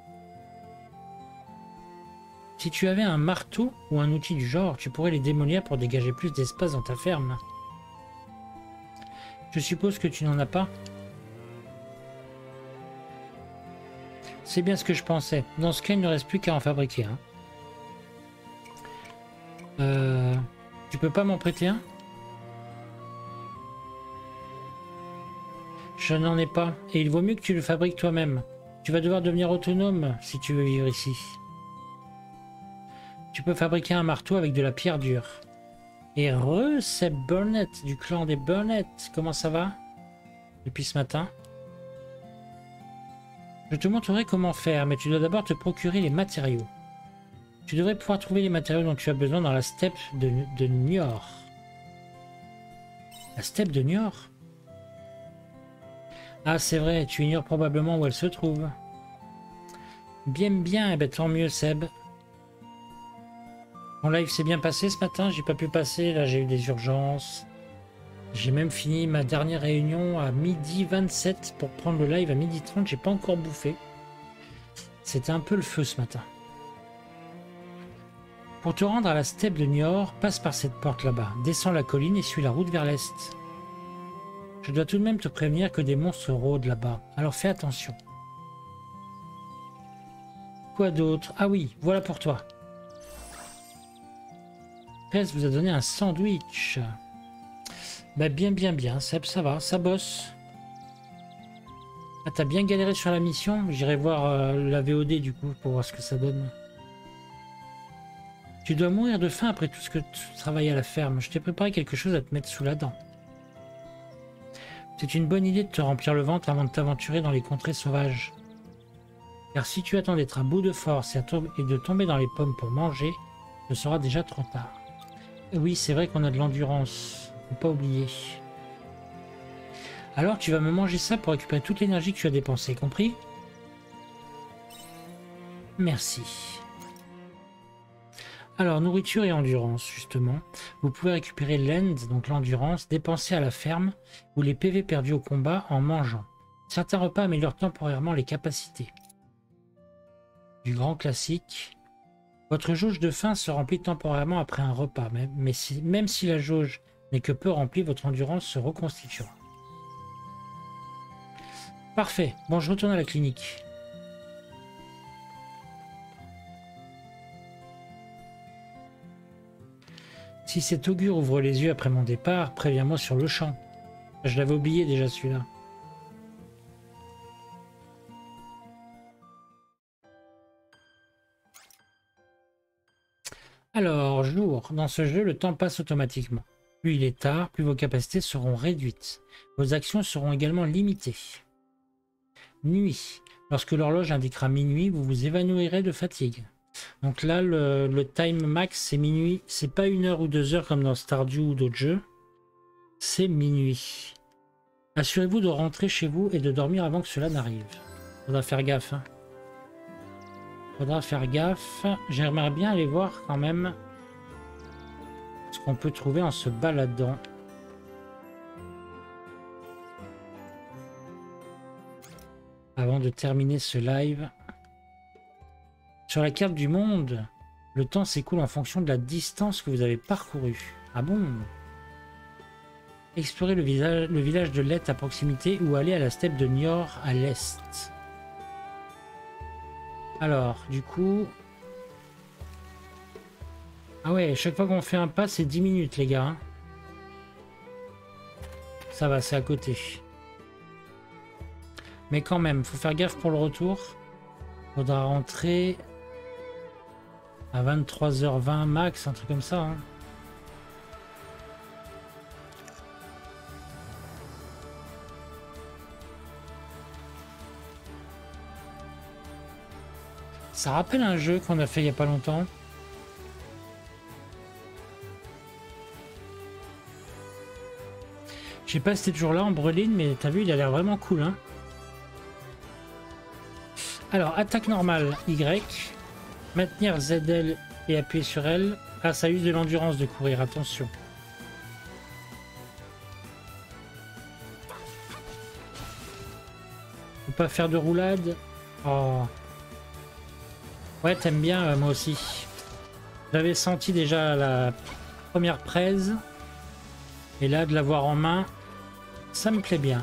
Si tu avais un marteau ou un outil du genre, tu pourrais les démolir pour dégager plus d'espace dans ta ferme. Je suppose que tu n'en as pas? C'est bien ce que je pensais. Dans ce cas, il ne reste plus qu'à en fabriquer un. Tu peux pas m'en prêter un? Je n'en ai pas, et il vaut mieux que tu le fabriques toi-même. Tu vas devoir devenir autonome si tu veux vivre ici. Tu peux fabriquer un marteau avec de la pierre dure. Et c'est Burnett, du clan des Burnett. Comment ça va? Depuis ce matin? Je te montrerai comment faire, mais tu dois d'abord te procurer les matériaux. Tu devrais pouvoir trouver les matériaux dont tu as besoin dans la steppe de Niort. La steppe de Niort? Ah, c'est vrai, tu ignores probablement où elle se trouve. Bien, eh ben, tant mieux, Seb. Mon live s'est bien passé ce matin, j'ai pas pu passer, là j'ai eu des urgences. J'ai même fini ma dernière réunion à 12h27 pour prendre le live à 12h30, j'ai pas encore bouffé. C'était un peu le feu ce matin. Pour te rendre à la steppe de Niort, passe par cette porte là-bas, descends la colline et suis la route vers l'est. Je dois tout de même te prévenir que des monstres rôdent là-bas, alors fais attention. Quoi d'autre? Ah oui, voilà pour toi. Pez vous a donné un sandwich. Bah bien, Seb, ça va, ça bosse. Ah, t'as bien galéré sur la mission? J'irai voir la VOD du coup pour voir ce que ça donne. Tu dois mourir de faim après tout ce que tu travailles à la ferme. Je t'ai préparé quelque chose à te mettre sous la dent. C'est une bonne idée de te remplir le ventre avant de t'aventurer dans les contrées sauvages. Car si tu attends d'être à bout de force et de tomber dans les pommes pour manger, ce sera déjà trop tard. Et oui, c'est vrai qu'on a de l'endurance, faut pas oublier. Alors tu vas me manger ça pour récupérer toute l'énergie que tu as dépensée, compris? Merci. Alors, nourriture et endurance, justement. Vous pouvez récupérer l'end, donc l'endurance, dépensée à la ferme, ou les PV perdus au combat en mangeant. Certains repas améliorent temporairement les capacités. Du grand classique. Votre jauge de faim se remplit temporairement après un repas, même si la jauge n'est que peu remplie, votre endurance se reconstituera. Parfait. Bon, je retourne à la clinique. Si cet augure ouvre les yeux après mon départ, préviens-moi sur le champ. Je l'avais oublié déjà celui-là. Alors, jour. Dans ce jeu, le temps passe automatiquement. Plus il est tard, plus vos capacités seront réduites. Vos actions seront également limitées. Nuit. Lorsque l'horloge indiquera minuit, vous vous évanouirez de fatigue. Donc là, le time max, c'est minuit. C'est pas 1 heure ou 2 heures comme dans Stardew ou d'autres jeux. C'est minuit. Assurez-vous de rentrer chez vous et de dormir avant que cela n'arrive. Faudra faire gaffe. Hein. Faudra faire gaffe. J'aimerais bien aller voir quand même ce qu'on peut trouver en se baladant. Avant de terminer ce live. Sur la carte du monde, le temps s'écoule en fonction de la distance que vous avez parcourue. Ah bon? Explorez le village de Lett à proximité ou aller à la steppe de Niort à l'est. Alors, du coup... Ah ouais, chaque fois qu'on fait un pas, c'est 10 minutes, les gars. Ça va, c'est à côté. Mais quand même, faut faire gaffe pour le retour. Faudra rentrer à 23h20 max, un truc comme ça. Hein. Ça rappelle un jeu qu'on a fait il n'y a pas longtemps. Je sais pas si c'était toujours là en breline, mais t'as vu, il a l'air vraiment cool. Hein. Alors, attaque normale, Y. Maintenir ZL et appuyer sur L. Ah, ça use de l'endurance de courir, attention. Faut pas faire de roulade. Oh. Ouais, t'aimes bien, moi aussi. J'avais senti déjà la première presse. Et là, de l'avoir en main, ça me plaît bien.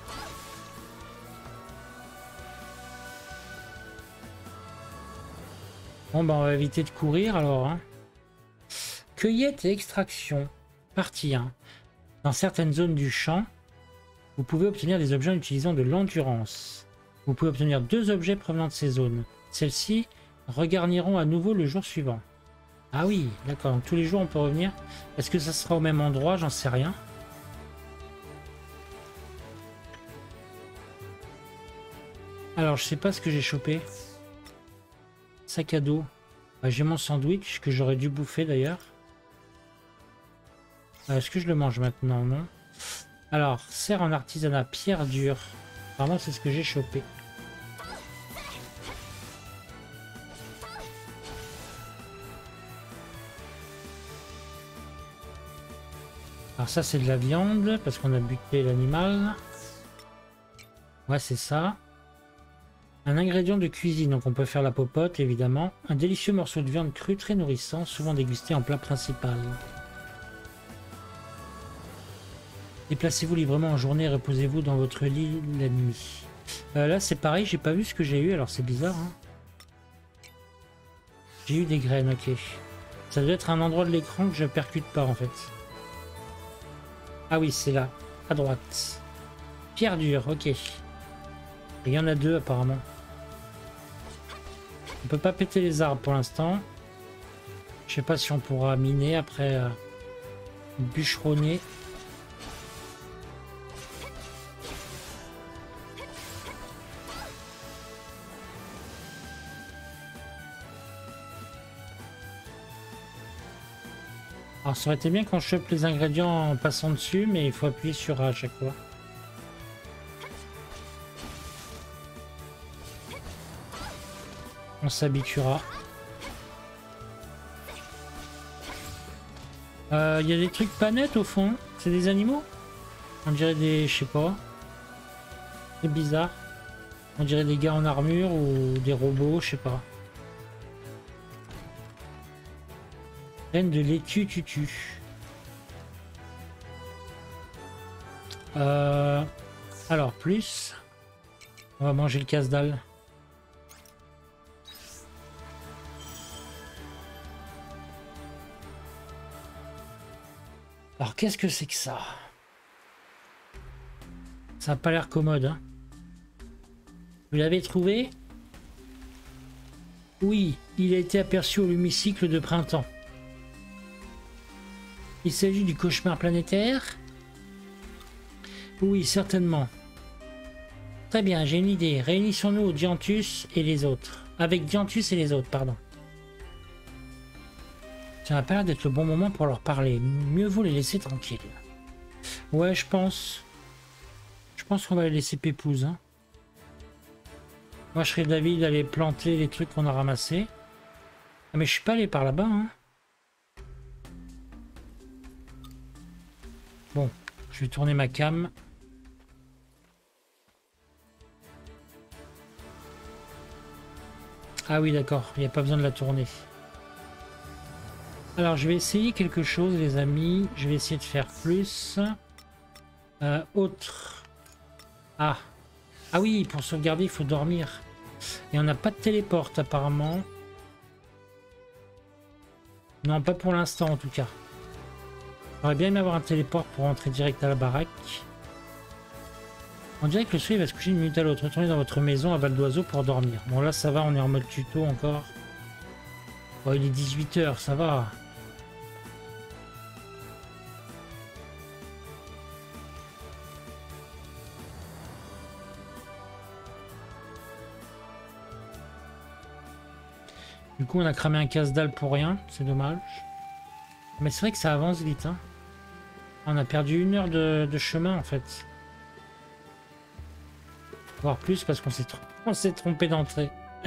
Bon, bah, on va éviter de courir alors. Hein. Cueillette et extraction. Partie 1. Dans certaines zones du champ, vous pouvez obtenir des objets en utilisant de l'endurance. Vous pouvez obtenir 2 objets provenant de ces zones. Celles-ci regarniront à nouveau le jour suivant. Ah oui, d'accord. Donc tous les jours on peut revenir. Est-ce que ça sera au même endroit? J'en sais rien. Alors je sais pas ce que j'ai chopé. Sac à dos. Bah, j'ai mon sandwich que j'aurais dû bouffer d'ailleurs. Est-ce que je le mange maintenant? Non. Alors, serre en artisanat, pierre dure. Apparemment c'est ce que j'ai chopé. Alors ça c'est de la viande parce qu'on a buté l'animal. Ouais c'est ça. Un ingrédient de cuisine, donc on peut faire la popote évidemment. Un délicieux morceau de viande crue très nourrissant, souvent dégusté en plat principal. Déplacez-vous librement en journée et reposez-vous dans votre lit la nuit. Là c'est pareil, j'ai pas vu ce que j'ai eu, alors c'est bizarre. Hein. J'ai eu des graines, ok. Ça doit être un endroit de l'écran que je percute pas en fait. Ah oui, c'est là, à droite. Pierre dure, ok. Il y en a 2 apparemment. On peut pas péter les arbres pour l'instant. Je sais pas si on pourra miner après bûcheronner. Alors ça aurait été bien qu'on chope les ingrédients en passant dessus, mais il faut appuyer sur A à chaque fois. On s'habituera. Il y a des trucs pas nets au fond. C'est des animaux? On dirait des... je sais pas. C'est bizarre. On dirait des gars en armure ou des robots, je sais pas. Graine de laitue tutu. Alors plus. On va manger le casse-dalle. Alors qu'est-ce que c'est que ça? Ça n'a pas l'air commode. Hein. Vous l'avez trouvé? Oui, il a été aperçu au hémicycle de printemps. Il s'agit du cauchemar planétaire? Oui, certainement. Très bien, j'ai une idée. Réunissons-nous au Dianthus et les autres. Avec Dianthus et les autres, pardon. Ça n'a pas l'air d'être le bon moment pour leur parler. Mieux vaut les laisser tranquilles. Ouais, je pense. Je pense qu'on va les laisser pépouses. Hein. Moi, je serais d'avis d'aller planter les trucs qu'on a ramassés. Ah, mais je suis pas allé par là-bas. Hein. Bon, je vais tourner ma cam. Ah oui, d'accord. Il n'y a pas besoin de la tourner. Alors, je vais essayer quelque chose, les amis. Je vais essayer de faire plus. Autre. Ah. Ah oui, pour sauvegarder, il faut dormir. Et on n'a pas de téléporte, apparemment. Non, pas pour l'instant, en tout cas. J'aurais bien aimé avoir un téléport pour rentrer direct à la baraque. On dirait que le soleil va se coucher d'une minute à l'autre. Retournez dans votre maison à Val d'Oiseau pour dormir. Bon là ça va, on est en mode tuto encore. Oh, il est 18 h, ça va. Du coup on a cramé un casse-dalle pour rien, c'est dommage. Mais c'est vrai que ça avance vite. Hein. On a perdu 1 heure de chemin en fait. Voire plus parce qu'on s'est trompé d'entrée.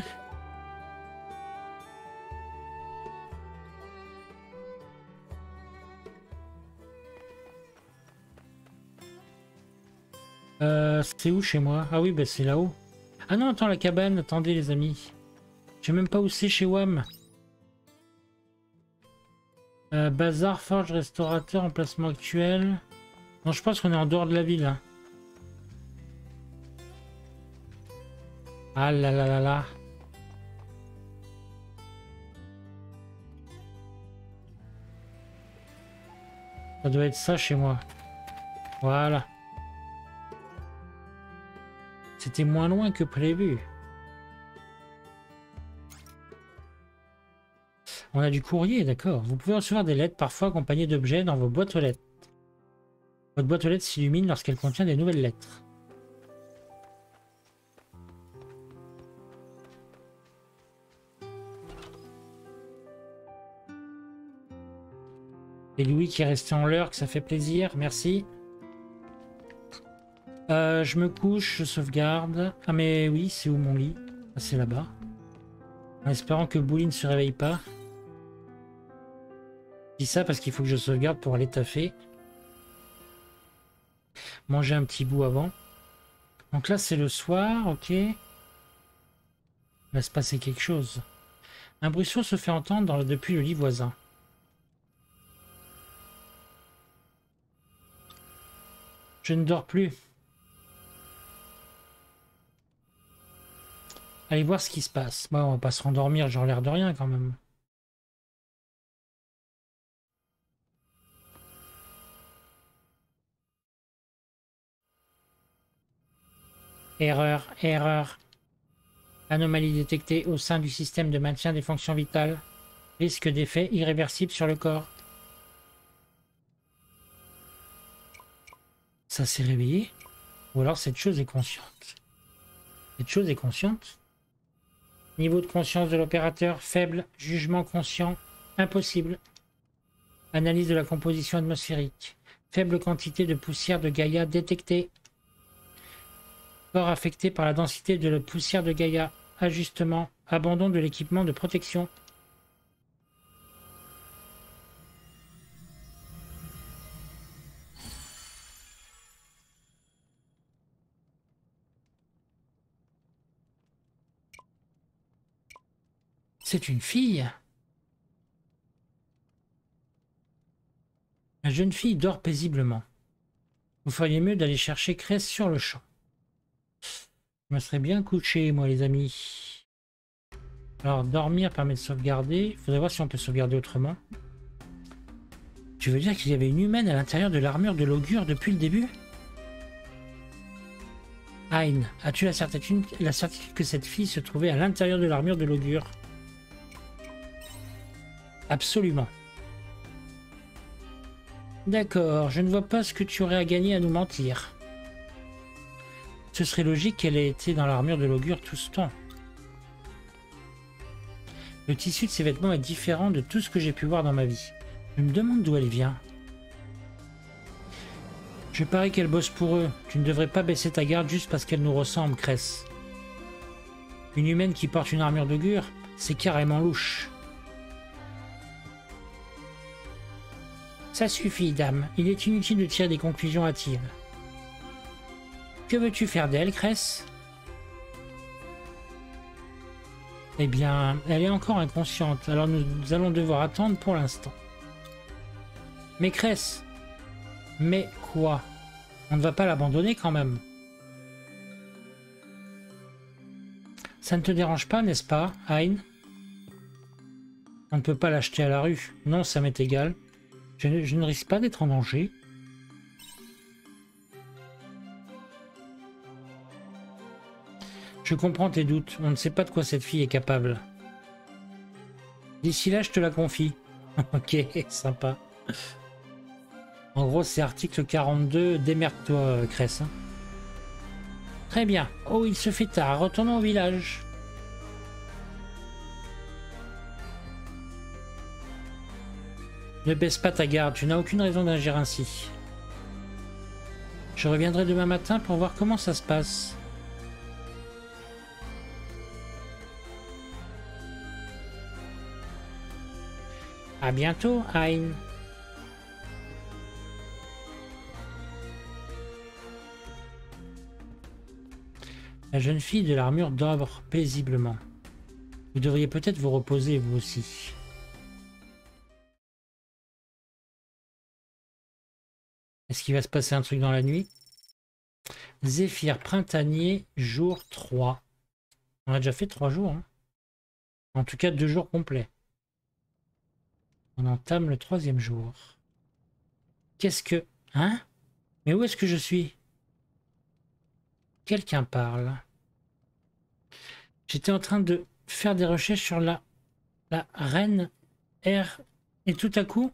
C'est où chez moi? Ah oui, bah c'est là-haut. Ah non, attends, la cabane, attendez les amis. Je sais même pas où c'est chez WAM. Bazar, forge, restaurateur, emplacement actuel. Non, je pense qu'on est en dehors de la ville. Hein. Ah là là là là. Ça doit être ça chez moi. Voilà. C'était moins loin que prévu. On a du courrier, d'accord. Vous pouvez recevoir des lettres parfois accompagnées d'objets dans vos boîtes aux lettres. Votre boîte aux lettres s'illumine lorsqu'elle contient des nouvelles lettres. Et Louis qui est resté en l'heure, que ça fait plaisir, merci. Je me couche, je sauvegarde. Ah mais oui, c'est où mon lit? Ah, c'est là-bas. En espérant que Bouli ne se réveille pas. Je dis ça parce qu'il faut que je sauvegarde pour aller taffer. Manger un petit bout avant. Donc là c'est le soir, ok. Il va se passer quelque chose. Un bruit sourd se fait entendre depuis le lit voisin. Je ne dors plus. Allez voir ce qui se passe. Bon, on va pas se rendormir, genre l'air de rien quand même. Erreur, erreur. Anomalie détectée au sein du système de maintien des fonctions vitales. Risque d'effet irréversible sur le corps. Ça s'est réveillé? Ou alors cette chose est consciente? Cette chose est consciente? Niveau de conscience de l'opérateur, faible. Jugement conscient, impossible. Analyse de la composition atmosphérique. Faible quantité de poussière de Gaïa détectée. Corps affecté par la densité de la poussière de Gaïa. Ajustement. Abandon de l'équipement de protection. C'est une fille. La jeune fille dort paisiblement. Vous feriez mieux d'aller chercher Cress sur le champ. Je me serais bien couché, moi, les amis. Alors, dormir permet de sauvegarder. Il faudrait voir si on peut sauvegarder autrement. Tu veux dire qu'il y avait une humaine à l'intérieur de l'armure de l'augure depuis le début? Hein, as-tu la certitude que cette fille se trouvait à l'intérieur de l'armure de l'augure? Absolument. D'accord, je ne vois pas ce que tu aurais à gagner à nous mentir. Ce serait logique qu'elle ait été dans l'armure de l'augure tout ce temps. Le tissu de ses vêtements est différent de tout ce que j'ai pu voir dans ma vie. Je me demande d'où elle vient. Je parie qu'elle bosse pour eux. Tu ne devrais pas baisser ta garde juste parce qu'elle nous ressemble, Cress. Une humaine qui porte une armure d'augure, c'est carrément louche. Ça suffit, dame. Il est inutile de tirer des conclusions hâtives. Que veux-tu faire d'elle, Cress? Eh bien, elle est encore inconsciente, alors nous allons devoir attendre pour l'instant. Mais Cress, mais quoi? On ne va pas l'abandonner quand même. Ça ne te dérange pas, n'est-ce pas, Hein? On ne peut pas l'acheter à la rue. Non, ça m'est égal. Je ne risque pas d'être en danger. Je comprends tes doutes. On ne sait pas de quoi cette fille est capable. D'ici là, je te la confie. Ok, sympa. En gros, c'est article 42. Démerde-toi, Cress. Hein. Très bien. Oh, il se fait tard. Retournons au village. Ne baisse pas ta garde. Tu n'as aucune raison d'agir ainsi. Je reviendrai demain matin pour voir comment ça se passe. À bientôt, Hein. La jeune fille de l'armure dort paisiblement. Vous devriez peut-être vous reposer, vous aussi. Est-ce qu'il va se passer un truc dans la nuit? Zéphyr printanier, jour 3. On a déjà fait 3 jours. Hein. En tout cas, 2 jours complets. On entame le 3e jour. Qu'est-ce que... Hein? Mais où est-ce que je suis? Quelqu'un parle. J'étais en train de faire des recherches sur la reine R. Et tout à coup...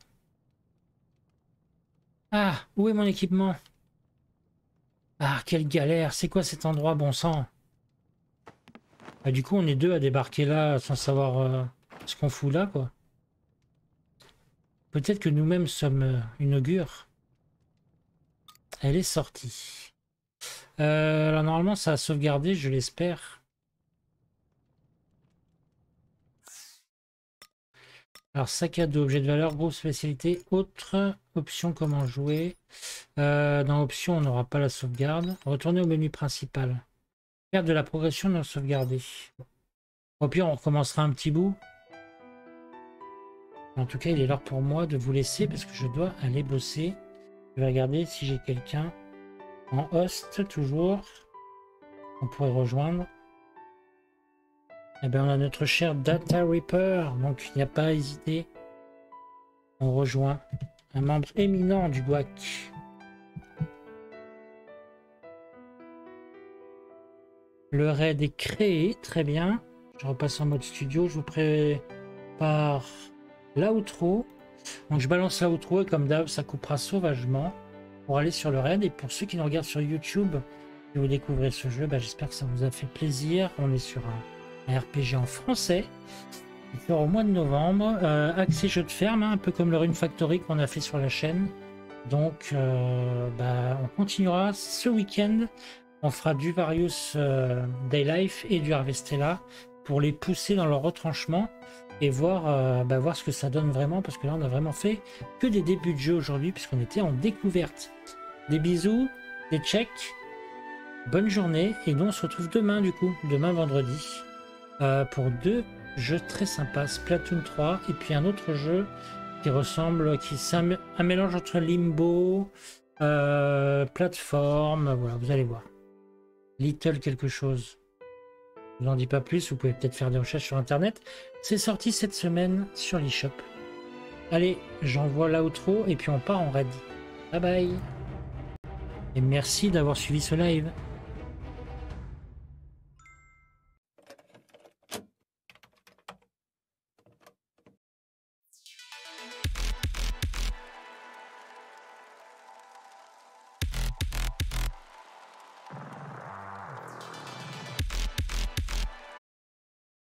Ah, où est mon équipement? Ah, quelle galère. C'est quoi cet endroit, bon sang? Ah, du coup, on est 2 à débarquer là sans savoir ce qu'on fout là, quoi. Peut-être que nous-mêmes sommes une augure. Elle est sortie. Alors normalement, ça a sauvegardé, je l'espère. Alors, sac à dos, objet de valeur, grosse spécialité, autre option, comment jouer. Dans option, on n'aura pas la sauvegarde. Retourner au menu principal. Perdre de la progression non sauvegardée. Au pire, on recommencera un petit bout. En tout cas, il est l'heure pour moi de vous laisser parce que je dois aller bosser. Je vais regarder si j'ai quelqu'un en host toujours. On pourrait rejoindre. Eh bien, on a notre cher Data Reaper, donc il n'y a pas à hésiter. On rejoint un membre éminent du GWAC. Le raid est créé, très bien. Je repasse en mode studio, je vous prépare l'outro. Donc je balance l'outro et comme d'hab, ça coupera sauvagement pour aller sur le raid. Et pour ceux qui nous regardent sur YouTube et vous découvrez ce jeu, bah, j'espère que ça vous a fait plaisir. On est sur un RPG en français. Il sort au mois de novembre. Accès jeu de ferme, hein, un peu comme le Rune Factory qu'on a fait sur la chaîne. Donc bah, on continuera ce week-end. On fera du Various Daylife et du Harvestella pour les pousser dans leur retranchement et voir, voir ce que ça donne vraiment, parce que là on a vraiment fait que des débuts de jeu aujourd'hui puisqu'on était en découverte. Des bisous, des checks, bonne journée et nous on se retrouve demain du coup, demain vendredi, pour 2 jeux très sympas, Splatoon 3 et puis un autre jeu qui ressemble, qui est un mélange entre Limbo, plateforme, voilà, vous allez voir. Little quelque chose. Je n'en dis pas plus, vous pouvez peut-être faire des recherches sur internet. C'est sorti cette semaine sur l'eShop. Allez, j'envoie l'outro et puis on part en raid. Bye bye. Et merci d'avoir suivi ce live.